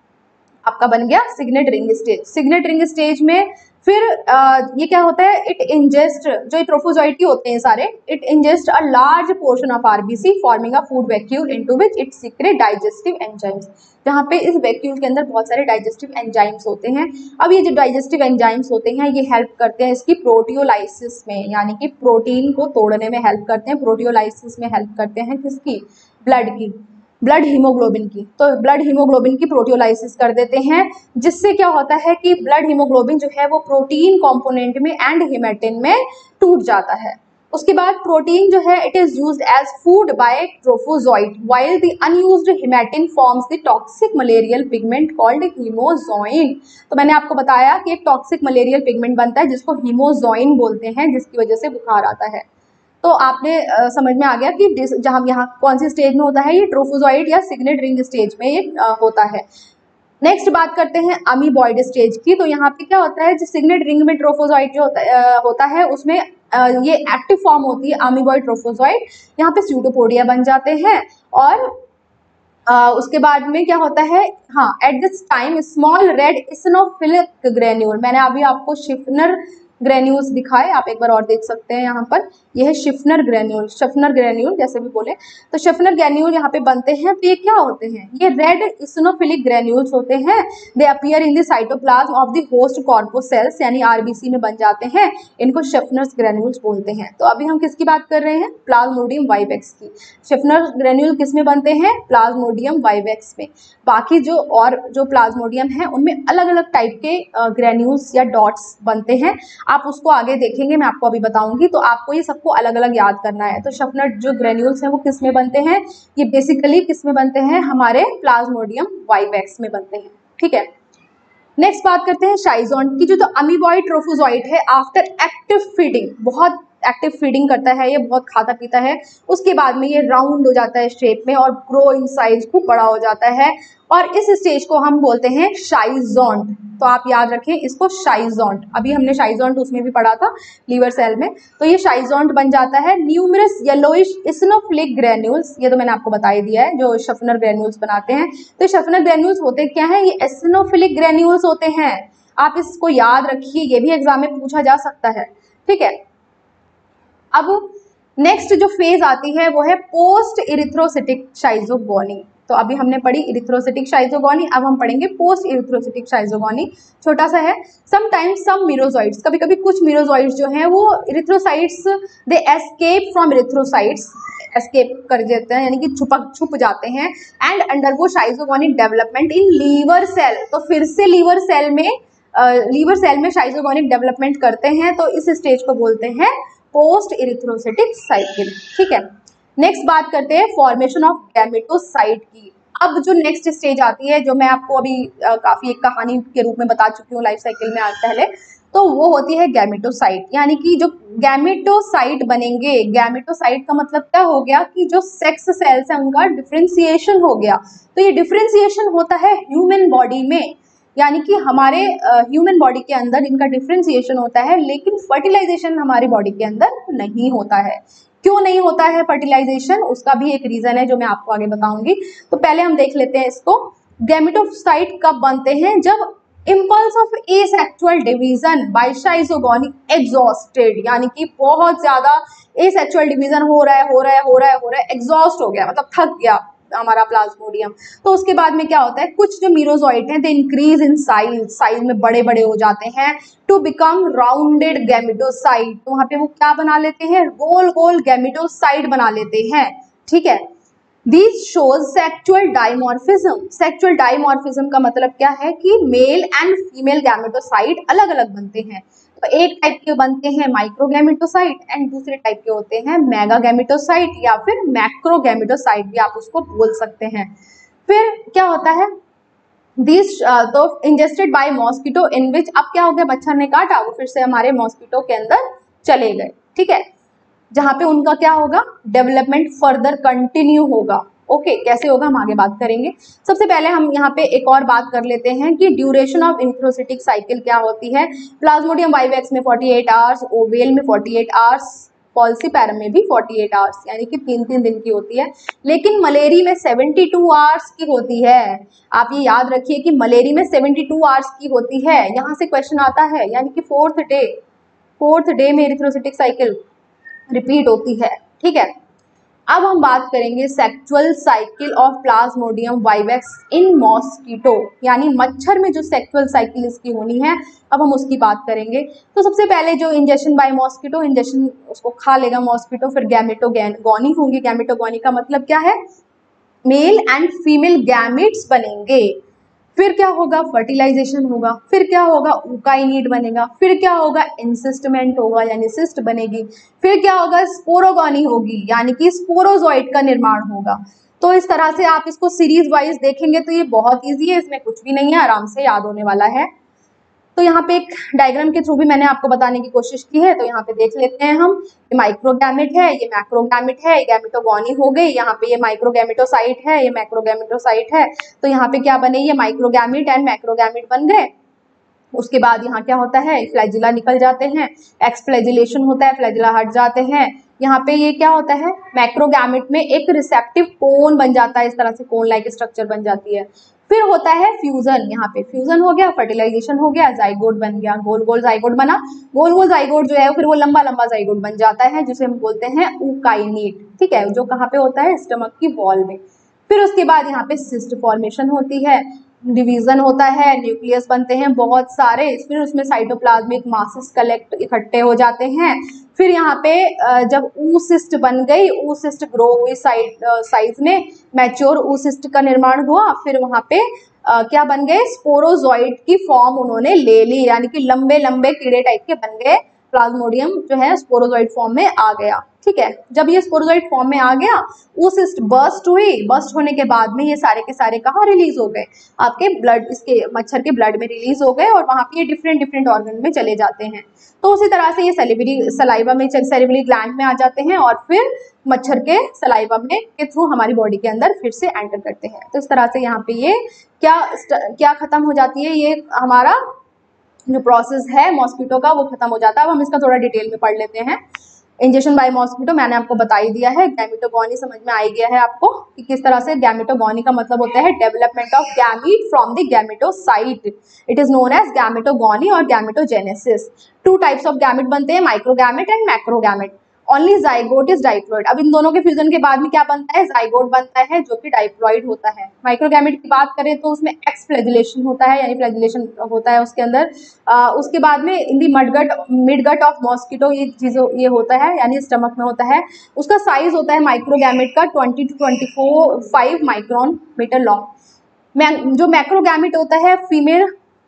आपका बन गया signet ring stage. Signet ring stage में फिर आ, ये क्या होता है, इट इंजेस्ट, जो ट्रोफोजॉइड के होते हैं सारे, it ingest a large portion of RBC forming a food vacuole into which it secrete digestive enzymes. जहाँ पे इस वैक्यूल के अंदर बहुत सारे डाइजेस्टिव एंजाइम्स होते हैं। अब ये जो डाइजेस्टिव एंजाइम्स होते हैं ये हेल्प करते हैं इसकी प्रोटियोलाइसिस में, यानी कि प्रोटीन को तोड़ने में हेल्प करते हैं। प्रोटियोलाइसिस में हेल्प करते हैं किसकी, ब्लड की, ब्लड हीमोग्लोबिन की। तो ब्लड हीमोग्लोबिन की प्रोटियोलाइसिस कर देते हैं, जिससे क्या होता है कि ब्लड हीमोग्लोबिन जो है वो प्रोटीन कंपोनेंट में एंड हेमेटिन में टूट जाता है। उसके बाद प्रोटीन जो है it is used as food by trophozoite while the unused haematin forms the toxic malarial pigment called haemozoin. तो मैंने आपको बताया कि एक टॉक्सिक मलेरियल पिगमेंट बनता है जिसको हीमोजॉइन बोलते हैं, जिसकी वजह से बुखार आता है। तो आपने आ, समझ में आ गया कि जहाँ यहाँ कौन सी स्टेज में होता है, ये ट्रोफोजॉइड या सिग्नेट रिंग स्टेज में ये आ, होता है। नेक्स्ट बात करते हैं अमीबॉइड स्टेज की। तो यहाँ पे क्या होता है, जो सिग्नेट रिंग में ट्रोफोजॉइड जो होता, आ, होता है उसमें आ, ये एक्टिव फॉर्म होती है अमीबॉइड ट्रोफोजॉइड। यहाँ पे स्यूडोपोडिया बन जाते हैं और आ, उसके बाद में क्या होता है, हाँ, at this time small red eosinophilic granule, मैंने अभी आपको शिफनर ग्रेन्यूल्स दिखाए, आप एक बार और देख सकते हैं यहाँ पर, यह है शिफनर ग्रेन्यूल, शिफनर ग्रेन्यूल जैसे भी बोले, तो शिफनर ग्रेन्यूल यहाँ पे बनते हैं। तो ये क्या होते हैं, ये रेड इसिनोफिलिक ग्रेन्यूल्स होते हैं। They appear in the cytoplasm of the host corpuscles, यानी आरबीसी में बन जाते हैं, इनको शिफनर ग्रेन्यूल्स बोलते हैं। तो अभी हम किसकी बात कर रहे हैं, प्लाज्मोडियम वाइवेक्स की। शिफनर ग्रेन्यूल किस में बनते हैं, प्लाज्मोडियम वाइवेक्स में। बाकी जो और जो प्लाज्मोडियम है उनमें अलग अलग टाइप के ग्रेन्यूल्स या डॉट्स बनते हैं, आप उसको आगे देखेंगे, मैं आपको अभी बताऊंगी। तो आपको ये सबको अलग अलग याद करना है। तो शिफनर जो ग्रेन्यूल्स हैं वो किस में बनते हैं, ये बेसिकली किस में बनते हैं, हमारे प्लाज्मोडियम वाइवेक्स में बनते हैं, ठीक है। नेक्स्ट बात करते हैं शाइज़ोन की। जो तो अमीबॉइड ट्रोफोजॉइट है, आफ्टर एक्टिव फीडिंग, बहुत एक्टिव फीडिंग करता है ये, बहुत खाता पीता है, उसके बाद में ये राउंड हो जाता है शेप में और ग्रो इन साइज, खूब बड़ा हो जाता है, और इस स्टेज को हम बोलते हैं शाइज़ोन्ट। तो आप याद रखें इसको, शाइज़ोन्ट। अभी हमने शाइज़ोन्ट उसमें भी पढ़ा था लीवर सेल में। तो ये शाइज़ोन्ट बन जाता है। न्यूमरस येलोइश इसिनोफिलिक ग्रेन्यूल्स, ये तो मैंने आपको बता ही दिया है, जो शिफनर ग्रेन्यूल्स बनाते हैं। तो शिफनर ग्रेन्यूल्स होते क्या है, ये इसिनोफिलिक ग्रेन्यूल्स होते हैं। आप इसको याद रखिए, ये भी एग्जाम में पूछा जा सकता है, ठीक है। अब नेक्स्ट जो फेज आती है वो है पोस्ट इरिथ्रोसिटिक शाइज़ोगोनी। तो अभी हमने पढ़ी इरिथ्रोसिटिक शाइज़ोगोनी, अब हम पढ़ेंगे पोस्ट इरिथ्रोसिटिक शाइज़ोगोनी। छोटा सा है। समटाइम्स सम मीरोजॉइड्स, कभी कभी कुछ मीरोजॉइड्स जो हैं वो erythrocytes, they escape from erythrocytes, escape कर देते हैं, यानी कि छुपक छुप जाते हैं, and undergo schizogonic development in liver cell. तो फिर से लीवर सेल में लीवर सेल में शाइज़ोगोनिक डेवलपमेंट करते हैं। तो इस स्टेज को बोलते हैं पोस्ट इरिथ्रोसिटिक साइकिल, ठीक है। नेक्स्ट बात करते हैं फॉर्मेशन ऑफ गैमेटोसाइट की। अब जो नेक्स्ट स्टेज आती है, जो मैं आपको अभी आ, काफी एक कहानी के रूप में बता चुकी हूँ लाइफ साइकिल में आज पहले, तो वो होती है गैमेटोसाइट, यानी कि जो गैमेटोसाइट बनेंगे। गैमेटोसाइट का मतलब क्या हो गया कि जो सेक्स सेल्स है उनका डिफ्रेंसिएशन हो गया। तो ये डिफ्रेंसिएशन होता है ह्यूमन बॉडी में, यानी कि हमारे ह्यूमन बॉडी के अंदर इनका डिफ्रेंसिएशन होता है, लेकिन फर्टिलाइजेशन हमारी बॉडी के अंदर नहीं होता है। क्यों नहीं होता है फर्टिलाइजेशन, उसका भी एक रीजन है जो मैं आपको आगे बताऊंगी। तो पहले हम देख लेते हैं इसको। गैमेटोसाइट कब बनते हैं, जब impulse of asexual division by schizogony exhausted, यानी कि बहुत ज्यादा एसेक्सुअल डिवीजन हो रहा है हो रहा है हो रहा है हो रहा है एग्जॉस्ट हो गया, मतलब थक गया हमारा प्लाज्मोडियम। तो उसके बाद में क्या होता है, कुछ जो मीरोजॉइट हैं they increase in size, size में बड़े बड़े हो जाते हैं, टू बिकम राउंडेड गैमेटोसाइट। तो वहां पे वो क्या बना लेते हैं, गोल गोल गैमेटोसाइट बना लेते हैं, ठीक है। This shows sexual dimorphism. Sexual dimorphism का मतलब क्या है कि मेल एंड फीमेल गैमेटोसाइट अलग अलग बनते हैं। तो एक टाइप के बनते हैं माइक्रोगैमेटोसाइट एंड दूसरे टाइप के होते हैं मेगागैमेटोसाइट या फिर मैक्रोगैमेटोसाइट भी आप उसको बोल सकते हैं। फिर क्या होता है, दिस तो ingested by mosquito in which, अब क्या हो गया, मच्छर ने काटा, वो फिर से हमारे मॉस्किटो के अंदर चले गए, ठीक है, जहां पे उनका क्या होगा, डेवलपमेंट फर्दर कंटिन्यू होगा। ओके okay, कैसे होगा हम आगे बात करेंगे। सबसे पहले हम यहाँ पे एक और बात कर लेते हैं कि ड्यूरेशन ऑफ इरिथ्रोसिटिक साइकिल क्या होती है। प्लाज्मोडियम वाइवेक्स में अड़तालीस आवर्स, ओवेल में अड़तालीस आवर्स, पॉल्सीपैरम में भी अड़तालीस आवर्स, यानी कि तीन तीन दिन की होती है। लेकिन मलेरी में बहत्तर आवर्स की होती है। आप ये याद रखिए कि मलेरी में बहत्तर आवर्स की होती है। यहाँ से क्वेश्चन आता है, यानी कि फोर्थ डे फोर्थ डे में इरिथ्रोसिटिक साइकिल रिपीट होती है, ठीक है। अब हम बात करेंगे sexual cycle of plasmodium vivax in mosquito, यानी मच्छर में जो सेक्सुअल साइकिल इसकी होनी है, अब हम उसकी बात करेंगे। तो सबसे पहले जो इंजेक्शन बाय मॉस्किटो, इंजेक्शन उसको खा लेगा मॉस्किटो, फिर गैमेटोगोनी होंगी। गैमेटोगोनी का मतलब क्या है, मेल एंड फीमेल गैमेट्स बनेंगे। फिर क्या होगा, फर्टिलाइजेशन होगा। फिर क्या होगा, ऊकाइनीड बनेगा। फिर क्या होगा, इंसिस्टमेंट होगा, यानी सिस्ट बनेगी। फिर क्या होगा, स्पोरोगोनी होगी, यानी कि स्पोरोजॉइट का निर्माण होगा। तो इस तरह से आप इसको सीरीज वाइज देखेंगे तो ये बहुत इजी है, इसमें कुछ भी नहीं है, आराम से याद होने वाला है। तो यहाँ पे एक डायग्राम के थ्रू भी मैंने आपको बताने की कोशिश की है। तो यहाँ पे देख लेते हैं हम, ये माइक्रोगैमेट है, ये मैक्रोगैमेट है, ये गैमेटोगोनी हो गई। यहाँ पे ये माइक्रोगैमेटोसाइट है, ये मैक्रोगैमेटोसाइट है। तो यहाँ पे क्या बने, ये माइक्रोगैमेट एंड मैक्रोगैमेट बन गए। उसके बाद यहाँ क्या होता है, फ्लैजिला निकल जाते हैं, एक्सफ्लैजिलेशन होता है, फ्लैजिला हट जाते हैं, यहाँ पे ये क्या होता है, मैक्रोगैमेट में एक रिसेप्टिव कोन बन जाता है, इस तरह से कोन लाइक स्ट्रक्चर बन जाती है। फिर होता है फ्यूजन, यहाँ पे फ्यूजन हो गया, फर्टिलाइजेशन हो गया, जाइगोट बन गया, गोल गोल जाइगोट बना, गोल गोल जाइगोट जो है फिर वो लंबा लंबा जाइगोट बन जाता है जिसे हम बोलते हैं ऊकाइनीट, ठीक है, जो कहाँ पे होता है, स्टमक की वॉल में। फिर उसके बाद यहाँ पे सिस्ट फॉर्मेशन होती है, डिवीजन होता है, न्यूक्लियस बनते हैं बहुत सारे, फिर उसमें साइटोप्लाज्मिक मासेस कलेक्ट इकट्ठे हो जाते हैं। फिर यहाँ पे जब ऊसिस्ट बन गई, ऊसिस्ट ग्रो हुई साइड साइज में, मैच्योर ऊसिस्ट का निर्माण हुआ, फिर वहाँ पे आ, क्या बन गए, स्पोरोजॉइड की फॉर्म उन्होंने ले ली, यानी कि लंबे लंबे कीड़े टाइप के बन गए, प्लाज्मोडियम जो है स्पोरोजॉइड फॉर्म में आ गया, ठीक है। जब ये स्पोरोजॉइड फॉर्म में आ गया, ऊसिस्ट बर्स्ट हुई, बर्स्ट होने के बाद में ये सारे के सारे कहाँ रिलीज हो गए, आपके ब्लड, इसके मच्छर के ब्लड में रिलीज हो गए, और वहाँ पे ये डिफरेंट डिफरेंट ऑर्गन में चले जाते हैं। तो उसी तरह से ये सेलिवरी सलाइवा में, सेलिवरी ग्लैंड में आ जाते हैं, और फिर मच्छर के सलाइवा में के थ्रू हमारी बॉडी के अंदर फिर से एंटर करते हैं। तो इस तरह से यहाँ पे ये क्या क्या खत्म हो जाती है, ये हमारा जो प्रोसेस है मॉस्किटो का वो खत्म हो जाता है। अब हम इसका थोड़ा डिटेल में पढ़ लेते हैं। इंजेक्शन बाय मॉस्किटो मैंने आपको बता ही दिया है, गैमेटोगोनी समझ में आ ही गया है आपको कि किस तरह से, गैमेटोगोनी का मतलब होता है development of gamete from the gametocyte, it is known as gametogony और gametogenesis. Two types of gamete बनते हैं, microgamete and macrogamete. Only zygote is diploid. अब इन दोनों के फ्यूजन के बाद में क्या बनता है, जाइगोट बनता है जो कि डाइप्लॉइड होता है। माइक्रोगैमेट की बात करें तो उसमें एक्स फ्लैजिलेशन होता है, यानी फ्लैजिलेशन होता है उसके अंदर। आ, उसके बाद में in the mudgut midgut of mosquito ये चीज़ों ये होता है, यानी स्टमक में होता है। उसका साइज होता है माइक्रोगैमेट का twenty two twenty four five micron metre long. जो मैक्रोगैमेट होता है फीमेल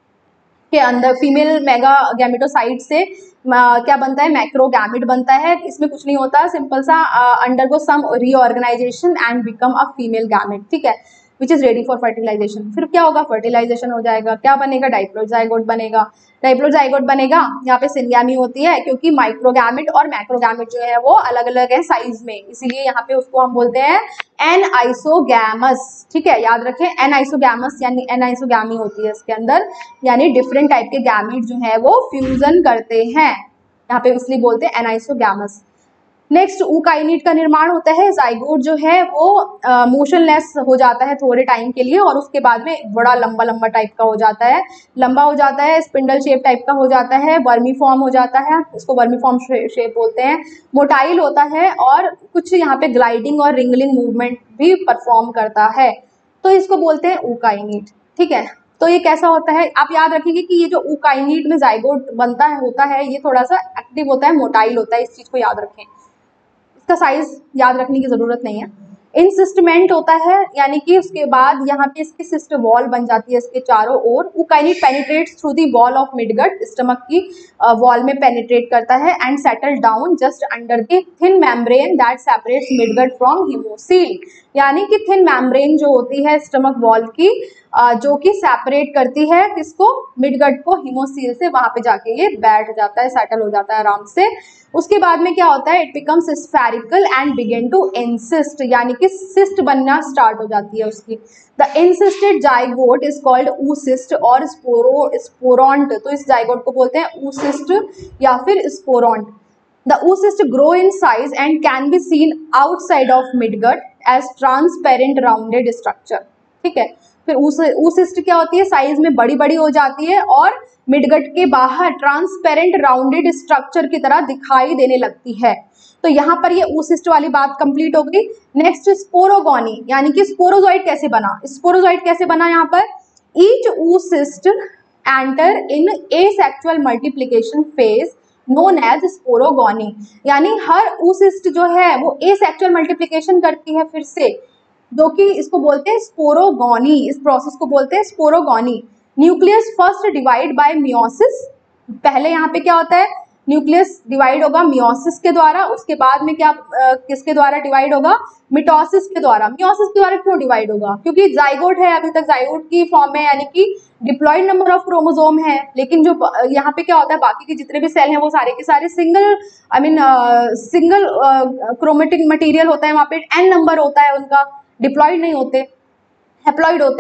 के अंदर, फीमेल मेगा गैमेटोसाइट से आ, क्या बनता है, मैक्रोगैमेट बनता है। इसमें कुछ नहीं होता, सिंपल सा undergo some reorganisation and become a female gamete, ठीक है, which is ready for fertilisation. फिर क्या होगा, फर्टिलाइजेशन हो जाएगा, क्या बनेगा, डाइप्लॉइड जाइगोट बनेगा। डाइप्लॉइड जाइगोट बनेगा, यहाँ पे सिंगैमी होती है, क्योंकि माइक्रोगैमेट और मैक्रोगैमेट जो है वो अलग अलग है साइज में, इसीलिए यहाँ पे उसको हम बोलते हैं एन आइसोगैमस, ठीक है, याद रखें एन आइसोगैमस, यानी एन आइसोगैमी होती है इसके अंदर, यानी डिफरेंट टाइप के गैमेट जो है वो फ्यूजन करते हैं, यहाँ पे इसलिए बोलते हैं एन आइसोगैमस। नेक्स्ट ऊकाइनीट का निर्माण होता है। जाइगोट जो है वो मोशनलेस हो जाता है थोड़े टाइम के लिए, और उसके बाद में बड़ा लंबा लंबा टाइप का हो जाता है, लंबा हो जाता है, स्पिंडल शेप टाइप का हो जाता है, वर्मी फॉर्म हो जाता है, इसको वर्मी फॉर्म शेप बोलते हैं, मोटाइल होता है, और कुछ यहाँ पे ग्लाइडिंग और रिंगलिंग मूवमेंट भी परफॉर्म करता है, तो इसको बोलते हैं ऊकाइनीट, ठीक है। तो ये कैसा होता है, आप याद रखेंगे कि ये जो ऊकाइनीट में जाइगोट बनता है होता है, ये थोड़ा सा एक्टिव होता है, मोटाइल होता है, इस चीज को याद रखें, इसका साइज याद रखने की जरूरत नहीं है। इंसिस्टमेंट होता है, यानी कि उसके बाद यहाँ पे इसकी सिस्ट वॉल बन जाती है इसके चारों ओर। Ookinete penetrates through the wall of midgut, stomach की वॉल में पेनिट्रेट करता है, and settle down just under the thin membrane that separates midgut from haemocoel, यानी कि थिन मेम्ब्रेन जो होती है स्टमक वॉल की, जो कि सेपरेट करती है किसको, मिडगट को, हिमोसील से, वहां पे जाके ये बैठ जाता है, सेटल हो जाता है आराम से। उसके बाद में क्या होता है, it becomes spherical and begin to encyst, यानी कि सिस्ट बनना स्टार्ट हो जाती है उसकी। The encysted zygote is called oocyst और स्पोरो स्पोरोंट, तो इस जाइगोट को बोलते हैं ऊसिस्ट या फिर स्पोरोंट। The oocyst grow in size and can be seen outside of midgut as transparent rounded structure, ठीक है। फिर oocyst क्या होती है, साइज में बड़ी बड़ी हो जाती है और मिडगट के बाहर ट्रांसपेरेंट राउंडेड स्ट्रक्चर की तरह दिखाई देने लगती है। तो यहाँ पर ये oocyst वाली बात कंप्लीट हो गई। नेक्स्ट स्पोरोगोनी, यानी कि स्पोरोजॉइड कैसे बना, स्पोरोजॉइड कैसे बना, यहाँ पर each oocyst enter in asexual multiplication phase known as sporogony, यानी हर oocyst जो है वो एसेक्सुअल मल्टीप्लिकेशन करती है फिर से, जो कि इसको बोलते हैं स्पोरोगोनी, इस प्रोसेस को बोलते हैं sporogony. Nucleus first divide by meiosis, पहले यहाँ पे क्या होता है, न्यूक्लियस डिवाइड होगा मियोसिस के द्वारा, उसके बाद में क्या आ, किसके द्वारा डिवाइड होगा, मिटोसिस के द्वारा। मियोसिस के द्वारा क्यों डिवाइड होगा, क्योंकि जाइगोट है, अभी तक जाइगोट की फॉर्म में, यानी कि डिप्लॉइड नंबर ऑफ क्रोमोसोम है, लेकिन जो यहाँ पे क्या होता है, बाकी के जितने भी सेल हैं वो सारे के सारे single I mean single chromatic material होता है, वहाँ पे एन नंबर होता है उनका, डिप्लॉइड नहीं होते, हैप्लॉइड होते हैं।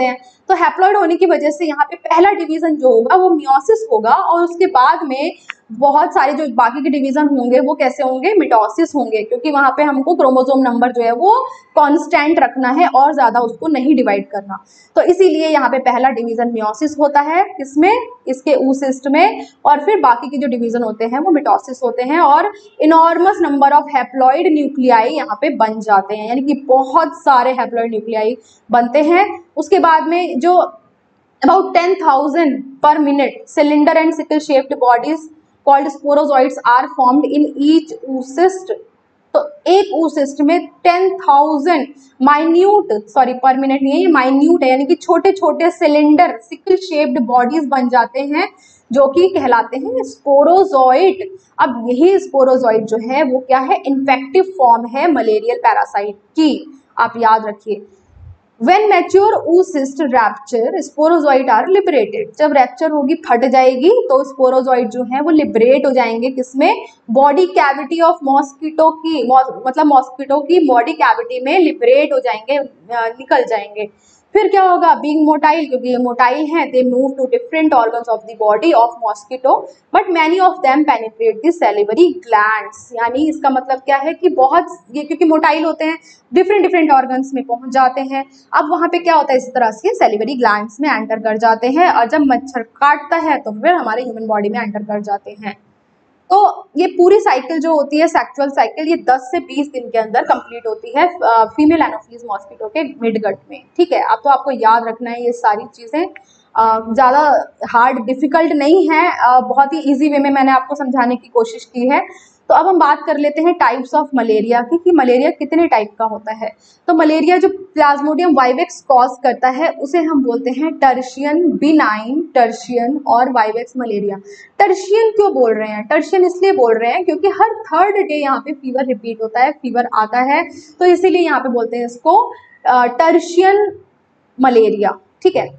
तो हैप्लॉइड होने की वजह से यहाँ पे पहला डिवीजन जो होगा वो मियोसिस होगा और उसके बाद में बहुत सारे जो बाकी के डिवीजन होंगे वो कैसे होंगे, मिटोसिस होंगे, क्योंकि वहां पे हमको क्रोमोसोम नंबर जो है वो कांस्टेंट रखना है और ज्यादा उसको नहीं डिवाइड करना। तो इसीलिए यहाँ पे पहला डिवीजन मियोसिस होता है, किसमें, इसके oocyst में, और फिर बाकी के जो डिवीजन होते हैं वो मिटोसिस होते हैं और enormous number of haploid nuclei यहाँ पे बन जाते हैं, यानी कि बहुत सारे हैप्लॉइड न्यूक्लियाई बनते हैं। उसके बाद में जो about ten thousand per minute cylinder and sickle shaped bodies called sporozoites are formed in each oocyst। तो एक oocyst में ten thousand minute, sorry per minute नहीं है ये, माइन्यूट है, यानी कि छोटे छोटे सिलेंडर सिकल शेप्ड बॉडीज बन जाते हैं जो कि कहलाते हैं स्पोरोजॉइट। अब यही स्पोरोजॉइट जो है वो क्या है, इन्फेक्टिव फॉर्म है मलेरियल पैरासाइट की, आप याद रखिए। When mature oocyst rupture, sporozoite are liberated। जब रैप्चर होगी, फट जाएगी, तो स्पोरोजॉइट जो है वो लिबरेट हो जाएंगे, किसमें, बॉडी कैविटी ऑफ मॉस्किटो की, मतलब मॉस्किटो की बॉडी कैविटी में लिबरेट हो जाएंगे, निकल जाएंगे। फिर क्या होगा, बीइंग मोटाइल, क्योंकि ये मोटाइल हैं, they move to different organs of the body of mosquito but many of them penetrate the salivary glands. यानी इसका मतलब क्या है कि बहुत ये क्योंकि मोटाइल होते हैं डिफरेंट डिफरेंट ऑर्गन्स में पहुंच जाते हैं। अब वहां पे क्या होता है, इस तरह से सैलिवरी ग्लैंड्स में एंटर कर जाते हैं और जब मच्छर काटता है तो फिर हमारे ह्यूमन बॉडी में एंटर कर जाते हैं। तो ये पूरी साइकिल जो होती है, सेक्सुअल साइकिल, ये दस से बीस दिन के अंदर कंप्लीट होती है फीमेल एनोफिलीज मॉस्किटो के मिडगट में। ठीक है, अब तो आपको याद रखना है ये सारी चीजें, ज़्यादा हार्ड डिफिकल्ट नहीं है, आ, बहुत ही इजी वे में मैंने आपको समझाने की कोशिश की है। तो अब हम बात कर लेते हैं टाइप्स ऑफ मलेरिया की, कि मलेरिया कितने टाइप का होता है। तो मलेरिया जो प्लाज्मोडियम वाइवेक्स कॉज करता है उसे हम बोलते हैं टर्शियन, बिनाइन, टर्शियन और वाइवेक्स मलेरिया। टर्शियन क्यों बोल रहे हैं, टर्शियन इसलिए बोल रहे हैं क्योंकि हर थर्ड डे यहाँ पे फीवर रिपीट होता है, फीवर आता है, तो इसीलिए यहाँ पे बोलते हैं इसको टर्शियन मलेरिया। ठीक है,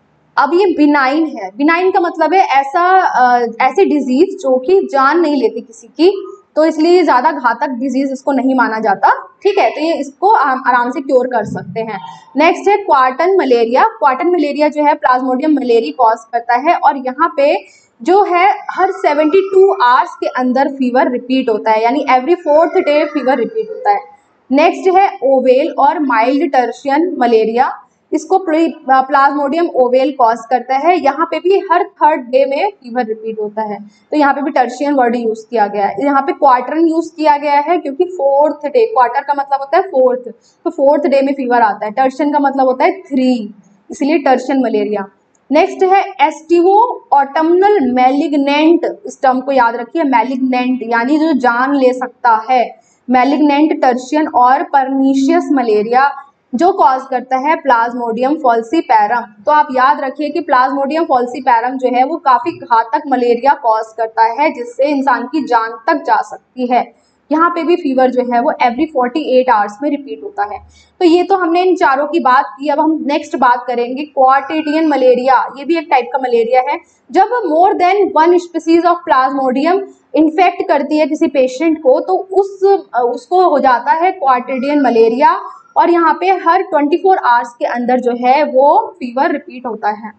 अब ये बिनाइन है, बिनाइन का मतलब है ऐसा ऐसी डिजीज जो कि जान नहीं लेती किसी की, तो इसलिए ज्यादा घातक डिजीज इसको नहीं माना जाता। ठीक है, तो ये इसको आराम से क्योर कर सकते हैं। नेक्स्ट है क्वार्टन मलेरिया। क्वार्टन मलेरिया जो है प्लाज्मोडियम मलेरी कॉज करता है और यहाँ पे जो है हर बहत्तर आवर्स के अंदर फीवर रिपीट होता है, यानी every fourth day fever repeat होता है। नेक्स्ट है ओवेल और माइल्ड टर्शियन मलेरिया, इसको प्लाज्मोडियम ओवेल कॉज करता है, यहाँ पे भी हर थर्ड डे में फीवर रिपीट होता है, तो यहाँ पे भी टर्शियन वर्ड यूज किया गया है। यहाँ पे क्वार्टरन यूज किया गया है क्योंकि फोर्थ डे, क्वार्टर का मतलब होता है फोर्थ, तो फोर्थ डे में फीवर आता है। टर्शियन का मतलब होता है थ्री, इसलिए टर्शियन मलेरिया। नेक्स्ट है एस्टिवो ऑटमनल मैलिग्नेंट, इस टर्म को याद रखिए, मैलिग्नेंट यानी जो जान ले सकता है, मैलिग्नेंट टर्शियन और परनीशियस मलेरिया जो कॉज करता है प्लाज्मोडियम फॉल्सीपैरम। तो आप याद रखिए कि प्लाज्मोडियम फॉल्सीपैरम जो है वो काफी घातक मलेरिया कॉज करता है जिससे इंसान की जान तक जा सकती है। यहाँ पे भी फीवर जो है वो एवरी अड़तालीस आवर्स में रिपीट होता है। तो ये तो हमने इन चारों की बात की। अब हम नेक्स्ट बात करेंगे क्वार्टेडियन मलेरिया, ये भी एक टाइप का मलेरिया है। जब more than one species of plasmodium infect करती है किसी पेशेंट को तो उस उसको हो जाता है क्वार्टेडियन मलेरिया और यहाँ पे हर चौबीस आवर्स के अंदर जो है वो फीवर रिपीट होता है।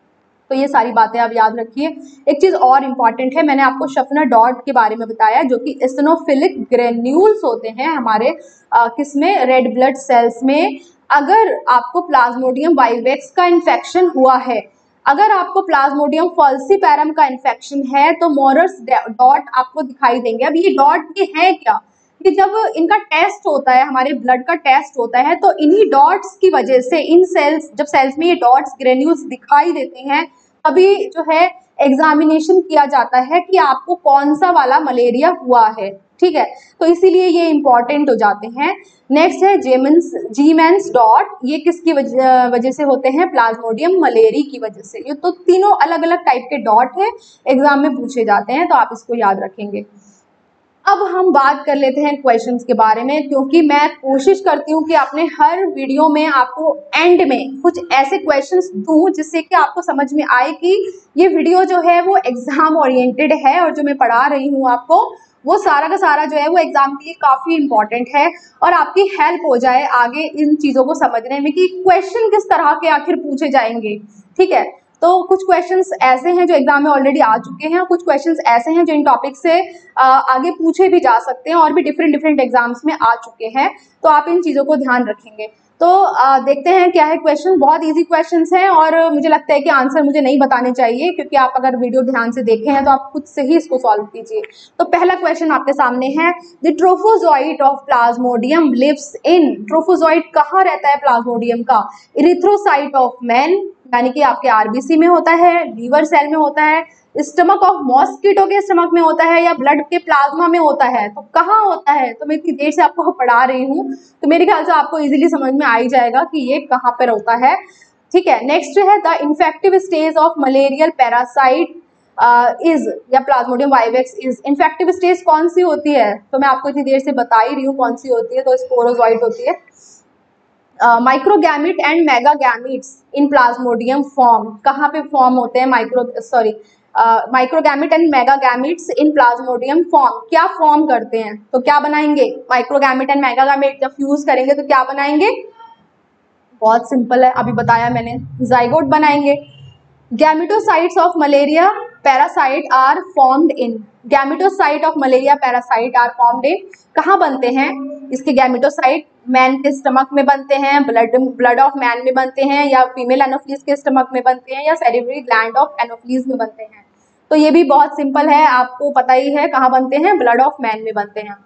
तो ये सारी बातें आप याद रखिए। एक चीज और इम्पॉर्टेंट है, मैंने आपको शफनर डॉट के बारे में बताया जो कि एसिनोफिलिक ग्रेन्यूल्स होते हैं हमारे आ, किसमें, रेड ब्लड सेल्स में। अगर आपको प्लाज्मोडियम वाइवेक्स का इन्फेक्शन हुआ है, अगर आपको प्लाज्मोडियम फॉल्सीपैरम का इन्फेक्शन है तो मोरस डॉट आपको दिखाई देंगे। अब ये डॉट ये है क्या, कि जब इनका टेस्ट होता है, हमारे ब्लड का टेस्ट होता है, तो इन्हीं डॉट्स की वजह से इन सेल्स, जब सेल्स में ये डॉट्स ग्रेन्यूल्स दिखाई देते हैं तभी जो है एग्जामिनेशन किया जाता है कि आपको कौन सा वाला मलेरिया हुआ है। ठीक है, तो इसीलिए ये इंपॉर्टेंट हो जाते हैं। नेक्स्ट है जेमेंस जीमेंस डॉट, ये किसकी वजह वजह से होते हैं, प्लाज्मोडियम मलेरी की वजह से। ये तो तीनों अलग अलग टाइप के डॉट हैं, एग्जाम में पूछे जाते हैं, तो आप इसको याद रखेंगे। अब हम बात कर लेते हैं क्वेश्चंस के बारे में, क्योंकि मैं कोशिश करती हूँ कि अपने हर वीडियो में आपको एंड में कुछ ऐसे क्वेश्चंस दूं जिससे कि आपको समझ में आए कि ये वीडियो जो है वो एग्जाम ओरिएंटेड है और जो मैं पढ़ा रही हूँ आपको वो सारा का सारा जो है वो एग्जाम के लिए काफी इंपॉर्टेंट है और आपकी हेल्प हो जाए आगे इन चीजों को समझने में कि क्वेश्चन किस तरह के आखिर पूछे जाएंगे। ठीक है, तो कुछ क्वेश्चंस ऐसे हैं जो एग्जाम में ऑलरेडी आ चुके हैं, कुछ क्वेश्चंस ऐसे हैं जो इन टॉपिक से आगे पूछे भी जा सकते हैं और भी डिफरेंट डिफरेंट एग्जाम्स में आ चुके हैं, तो आप इन चीजों को ध्यान रखेंगे। तो आ, देखते हैं क्या है क्वेश्चन। बहुत इजी क्वेश्चंस हैं और मुझे लगता है कि आंसर मुझे नहीं बताने चाहिए, क्योंकि आप अगर वीडियो ध्यान से देखे हैं तो आप खुद से ही इसको सॉल्व कीजिए। तो पहला क्वेश्चन आपके सामने है, the trophozoite of plasmodium lives in. Trophozoite कहाँ रहता है प्लाज्मोडियम का? इरिथ्रोसाइट ऑफ मैन, यानी कि आपके आरबीसी में होता है, लीवर सेल में होता है, स्टमक ऑफ मॉस्किटो के स्टमक में होता है, या ब्लड के प्लाज्मा में होता है। तो कहाँ होता है? तो मैं इतनी देर से आपको पढ़ा रही हूँ तो मेरे ख्याल से आपको इजीली समझ में आ ही जाएगा कि ये कहाँ पर होता है। ठीक है, नेक्स्ट है, the infective stage of malarial parasite is, या plasmodium vivax is. Infective stage कौन सी होती है? तो मैं आपको इतनी देर से बता ही रही हूँ कौन सी होती है, तो स्पोरोजोइट होती है। Microgamete and megagametes in plasmodium form, कहाँ पे फॉर्म होते हैं? Micro sorry microgamete and megagametes in plasmodium form, क्या फॉर्म करते हैं? तो क्या बनाएंगे? माइक्रोगैमिट एंड मेगागैमिट जब फ्यूज करेंगे तो क्या बनाएंगे? बहुत सिंपल है, अभी बताया मैंने, जाइगोट बनाएंगे। Gametocytes of malaria parasite are formed in, gametocyte of malaria parasite are formed in, कहाँ बनते हैं इसके गैमेटोसाइट? मैन के स्टमक में बनते हैं, ब्लड ब्लड ऑफ मैन में बनते हैं, या फीमेल एनोफ्लीज के स्टमक में बनते हैं, या सेरेब्ररी ग्लैंड ऑफ एनोफ्लीज में बनते हैं। तो ये भी बहुत सिंपल है, आपको पता ही है कहाँ बनते हैं, ब्लड ऑफ मैन में बनते हैं।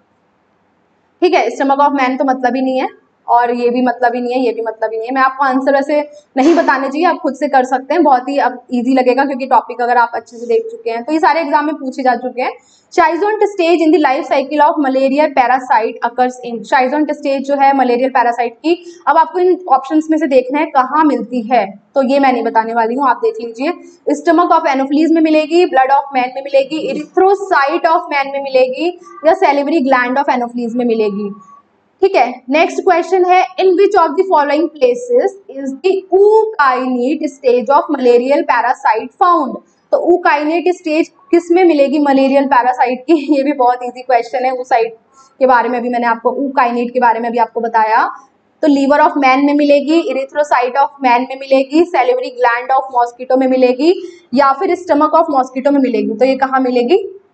ठीक है, स्टमक ऑफ मैन तो मतलब ही नहीं है, और ये भी मतलब ही नहीं है, ये भी मतलब ही नहीं है। मैं आपको आंसर वैसे नहीं बताने चाहिए, आप खुद से कर सकते हैं, बहुत ही अब इजी लगेगा क्योंकि टॉपिक अगर आप अच्छे से देख चुके हैं। तो ये सारे एग्जाम में पूछे जा चुके हैं। Schizont stage in the life cycle of malaria parasite occurs in, schizont stage जो है मलेरियल पैरासाइट की, अब आपको इन ऑप्शंस में से देखना है कहाँ मिलती है, तो ये मैं नहीं बताने वाली हूँ, आप देख लीजिए। स्टमक ऑफ एनोफ्लीज में मिलेगी, ब्लड ऑफ मैन में मिलेगी, इरिथ्रोसाइट ऑफ मैन में मिलेगी, या सेलिवरी ग्लैंड ऑफ एनोफ्लीज में मिलेगी। ठीक है, नेक्स्ट क्वेश्चन है, in which of the following places is the ookinete stage of malarial parasite found. तो ऊकाइनेट स्टेज किस में मिलेगी मलेरियल पैरासाइट की? ये भी बहुत इजी क्वेश्चन है। ऊसाइट के बारे में भी मैंने आपको, ऊकाइनेट के बारे में भी आपको बताया। तो लीवर ऑफ मैन में मिलेगी, इरिथ्रोसाइट ऑफ मैन में मिलेगी, सेलिवरी ग्लैंड ऑफ मॉस्किटो में मिलेगी, या फिर स्टमक ऑफ मॉस्किटो में मिलेगी। तो ये कहाँ मिलेगी?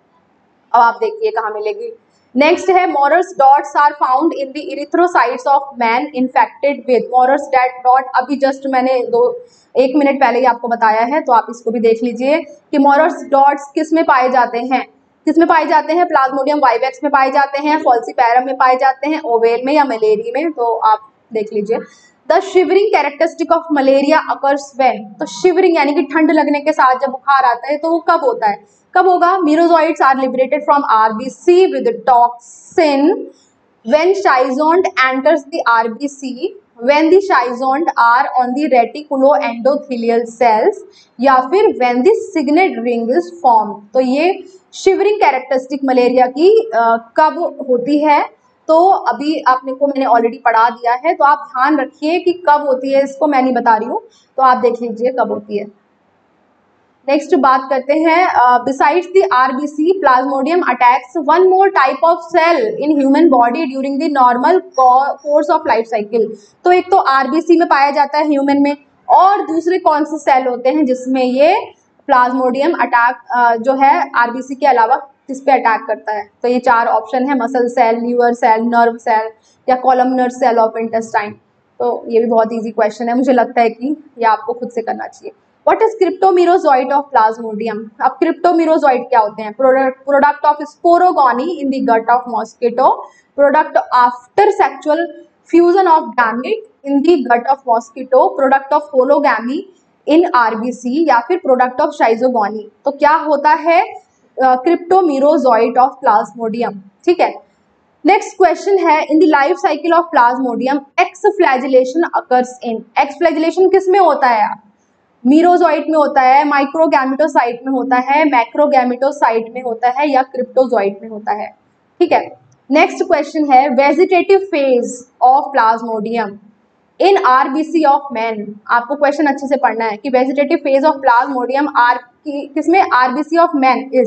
अब आप देखिए कहाँ मिलेगी। नेक्स्ट है, Maurer's dots are found in the erythrocytes of man infected with. Maurer's dot अभी जस्ट मैंने दो एक मिनट पहले ही आपको बताया है, तो आप इसको भी देख लीजिए कि मोरस डॉट्स किस में पाए जाते हैं? किस में पाए जाते हैं? प्लाज्मोडियम वाइवेक्स में पाए जाते हैं, फॉल्सीपैरम में पाए जाते हैं, ओवेल में या मलेरी में। तो आप देख लीजिए। The shivering characteristic of malaria occurs when. तो शिवरिंग यानी कि ठंड लगने के साथ जब बुखार आता है तो वो कब होता है? कब होगा? Merozoites are liberated from RBC with toxin when schizont enters the RBC, when the schizont are on the reticuloendothelial cells, या फिर when the signet ring is form. तो ये शिवरिंग कैरेक्टरिस्टिक मलेरिया की uh, कब होती है? तो अभी आपने को मैंने ऑलरेडी पढ़ा दिया है, तो आप ध्यान रखिए कि कब होती है, इसको मैं नहीं बता रही हूँ, तो आप देख लीजिए कब होती है। नेक्स्ट बात करते हैं, besides the RBC plasmodium attacks one more type of cell in human body during the normal course of life cycle. तो एक तो आरबीसी में पाया जाता है ह्यूमन में, और दूसरे कौन से सेल होते हैं जिसमें ये प्लाज्मोडियम अटैक जो है आरबीसी के अलावा किस पे अटैक करता है? तो ये चार ऑप्शन है, muscle cell, liver cell, nerve cell, या कॉलमनर सेल ऑफ इंटेस्टाइन। तो ये भी बहुत इजी क्वेश्चन है, मुझे लगता है कि ये आपको खुद से करना चाहिए। What is cryptomerozoite of plasmodium? अब क्रिप्टोमीरोजोइट क्या होते हैं? Product product of sporogony in the gut of mosquito, product after sexual fusion of gamete in the gut of mosquito, product of hologamy in RBC, या फिर product of शाइजोगोनी। तो क्या होता है क्रिप्टोमीरोजोइट ऑफ प्लाज्मोडियम? ठीक है, नेक्स्ट क्वेश्चन है, in the life cycle of plasmodium exflagellation occurs in. Exflagellation किस में होता है? मीरोजोइट में होता है, माइक्रोगैमेटोसाइट में होता है, मैक्रोगैमेटोसाइट में होता है, या क्रिप्टोजोइट में होता है। ठीक है, नेक्स्ट क्वेश्चन है, vegetative phase of plasmodium in RBC of man. आपको क्वेश्चन अच्छे से पढ़ना है कि vegetative phase of plasmodium are किसमें? RBC of man is.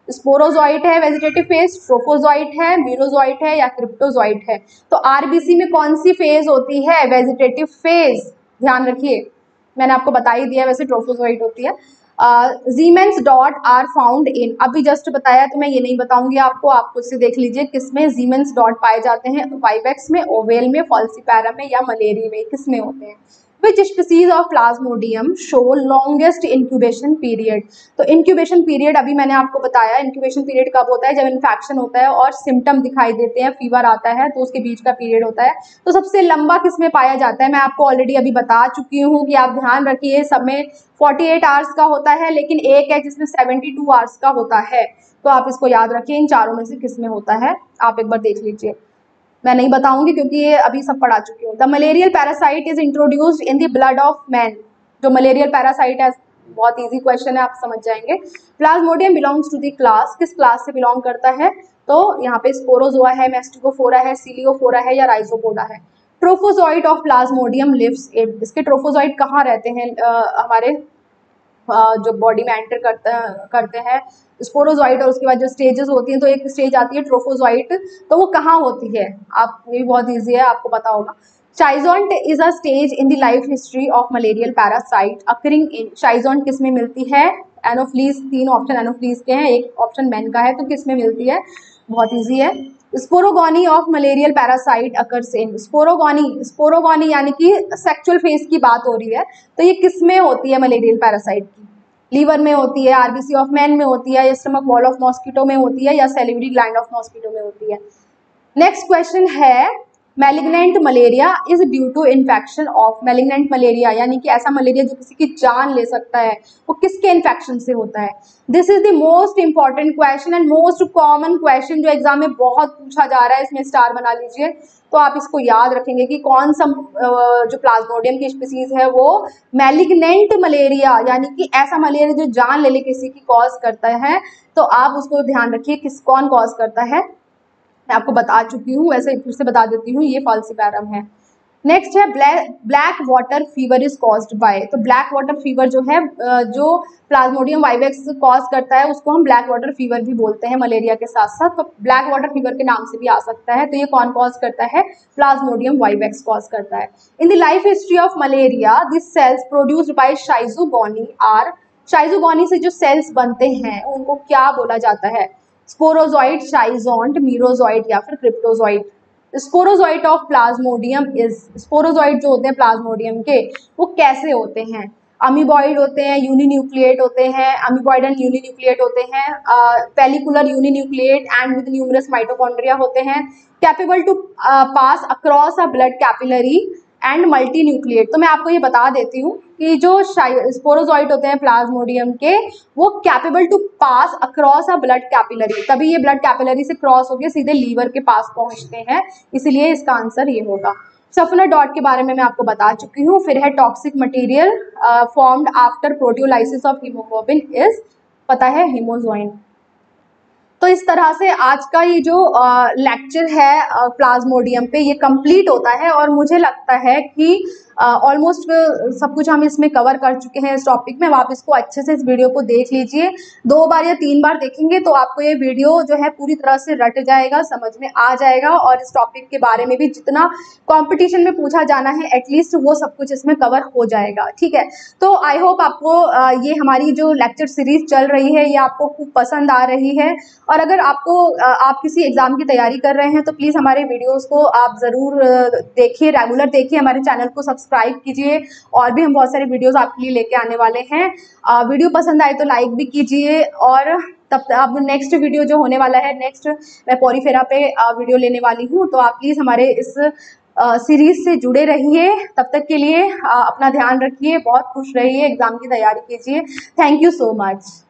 Sporozoite है वेजिटेटिव फेज, ट्रोफोजोइट है, मीरोजोइट है या क्रिप्टोजोइट है। तो आरबीसी में कौन सी फेज होती है? वेजिटेटिव फेज, ध्यान रखिए, मैंने आपको बता ही दिया, वैसे ट्रोफोजोइट होती है। Ziemann's dot are found in, अभी जस्ट बताया तो मैं ये नहीं बताऊंगी आपको, आप खुद से देख लीजिए किसमें जीमेंस डॉट पाए जाते हैं। वाइवेक्स में, ओवेल में, फॉल्सीपैरम में या मलेरी में, किसमें होते हैं? Which species of plasmodium show longest incubation period? तो incubation period अभी मैंने आपको बताया, incubation period कब होता है? जब इन्फेक्शन होता है और सिम्टम दिखाई देते हैं, फीवर आता है, तो उसके बीच का पीरियड होता है। तो सबसे लंबा किसमें पाया जाता है? मैं आपको ऑलरेडी अभी बता चुकी हूँ कि आप ध्यान रखिए, सब में अड़तालीस आवर्स का होता है, लेकिन एक है जिसमें बहत्तर आवर्स का होता है। तो आप इसको याद रखिए, इन चारों में से किसमें होता है, आप एक बार देख लीजिए। मैं नहीं बताऊंगी क्योंकि ये अभी सब पढ़ा चुकी हूँ। The malarial parasite is introduced in the blood of man. जो मलेरियल पैरासाइट है, बहुत इजी क्वेश्चन है, आप समझ जाएंगे। Plasmodium belongs to the class, किस क्लास से बिलोंग करता है? तो यहाँ पे स्पोरोजोआ है, मैस्टिकोफोरा है, सीलियोफोरा है या राइजोपोडा है। Trophozoite of plasmodium lives in, इसके ट्रोफोजोइट कहाँ रहते हैं? आ, हमारे आ, जो बॉडी में एंटर करते करते हैं स्पोरोजोइट, और उसके बाद जो स्टेजेस होती हैं, तो एक स्टेज आती है ट्रोफोजोइट, तो वो कहाँ होती है? आप, ये भी बहुत ईजी है, आपको पता होगा। Schizont is a stage in the life history of malarial parasite occurring in, schizont किस में मिलती है? एनोफ्लीज, तीन ऑप्शन एनोफ्लीज के हैं, एक ऑप्शन मैन का है, तो किस में मिलती है? बहुत ईजी है। Sporogony of malarial parasite occurs in, sporogony, sporogony यानी कि सेक्सुअल फेज की बात हो रही है, तो ये किस में होती है मलेरियल पैरासाइट की? लीवर में होती है, आरबीसी ऑफ मैन में होती है, या स्टमक वॉल ऑफ मॉस्किटो में होती है, या सेलिवरी ग्लैंड ऑफ मॉस्किटो में होती है। नेक्स्ट क्वेश्चन है, malignant malaria is due to infection of, malignant malaria यानी कि ऐसा मलेरिया जो किसी की जान ले सकता है, वो किसके इन्फेक्शन से होता है? This is the most important question and most common question जो एग्जाम में बहुत पूछा जा रहा है, इसमें स्टार बना लीजिए। तो आप इसको याद रखेंगे कि कौन सा जो प्लाज्मोडियम की स्पीसीज है वो मैलिग्नेंट मलेरिया यानी कि ऐसा मलेरिया जो जान ले ले किसी की कॉज करता है, तो आप उसको ध्यान रखिए किस कौन कॉज करता है। मैं आपको बता चुकी हूँ, वैसे फिर से बता देती हूँ, ये फॉल्सीपैरम है। नेक्स्ट है black black water fever is caused by, तो ब्लैक वाटर फीवर जो है, जो प्लाज्मोडियम वाइवेक्स कॉज करता है, उसको हम ब्लैक वाटर फीवर भी बोलते हैं मलेरिया के साथ साथ, तो ब्लैक वाटर फीवर के नाम से भी आ सकता है। तो ये कौन कॉज करता है? प्लाज्मोडियम वाइवेक्स कॉज करता है। In the life history of malaria this cells produced by schizogony are, schizogony से जो सेल्स बनते हैं उनको क्या बोला जाता है? स्पोरोजोइट, शाइजोंट, मीरोजोइट या फिर cryptozoite. Sporozoite of plasmodium is, sporozoite जो होते हैं प्लाज्मोडियम के, वो कैसे होते हैं? अमीबॉइड होते हैं, यूनिन्यूक्लिएट होते हैं, अमीबॉइड एंड यूनिन्यूक्लिएट होते हैं, pellicular uninucleate and with numerous mitochondria होते हैं, capable to pass across a blood capillary and multi nucleate. तो मैं आपको ये बता देती हूँ कि जो स्पोरोजोइट होते हैं प्लाज्मोडियम के, वो capable to pass across a blood capillary, तभी ये ब्लड कैपिलरी से क्रॉस होकर सीधे लीवर के पास पहुंचते हैं, इसलिए इसका आंसर ये होगा। सफनर डॉट के बारे में मैं आपको बता चुकी हूँ। फिर है toxic material formed after proteolysis of haemoglobin is, पता है, हीमोजोइन। तो इस तरह से आज का ये जो लेक्चर है प्लाज्मोडियम पे ये कंप्लीट होता है, और मुझे लगता है कि ऑलमोस्ट सब कुछ हम इसमें कवर कर चुके हैं इस टॉपिक में। आप इसको अच्छे से इस वीडियो को देख लीजिए, दो बार या तीन बार देखेंगे तो आपको ये वीडियो जो है पूरी तरह से रट जाएगा, समझ में आ जाएगा, और इस टॉपिक के बारे में भी जितना कंपटीशन में पूछा जाना है एटलीस्ट वो सब कुछ इसमें कवर हो जाएगा। ठीक है, तो आई होप आपको ये हमारी जो लेक्चर सीरीज चल रही है ये आपको खूब पसंद आ रही है, और अगर आपको आप किसी एग्जाम की तैयारी कर रहे हैं तो प्लीज़ हमारे वीडियोस को आप ज़रूर देखिए, रेगुलर देखिए, हमारे चैनल को सब्सक्राइब कीजिए, और भी हम बहुत सारे वीडियोस आपके लिए लेके आने वाले हैं। वीडियो पसंद आए तो लाइक भी कीजिए, और तब अब नेक्स्ट वीडियो जो होने वाला है, नेक्स्ट मैं पोरीफेरा पे वीडियो लेने वाली हूँ, तो आप प्लीज़ हमारे इस सीरीज से जुड़े रहिए। तब तक के लिए अपना ध्यान रखिए, बहुत खुश रहिए, एग्जाम की तैयारी कीजिए। Thank you so much.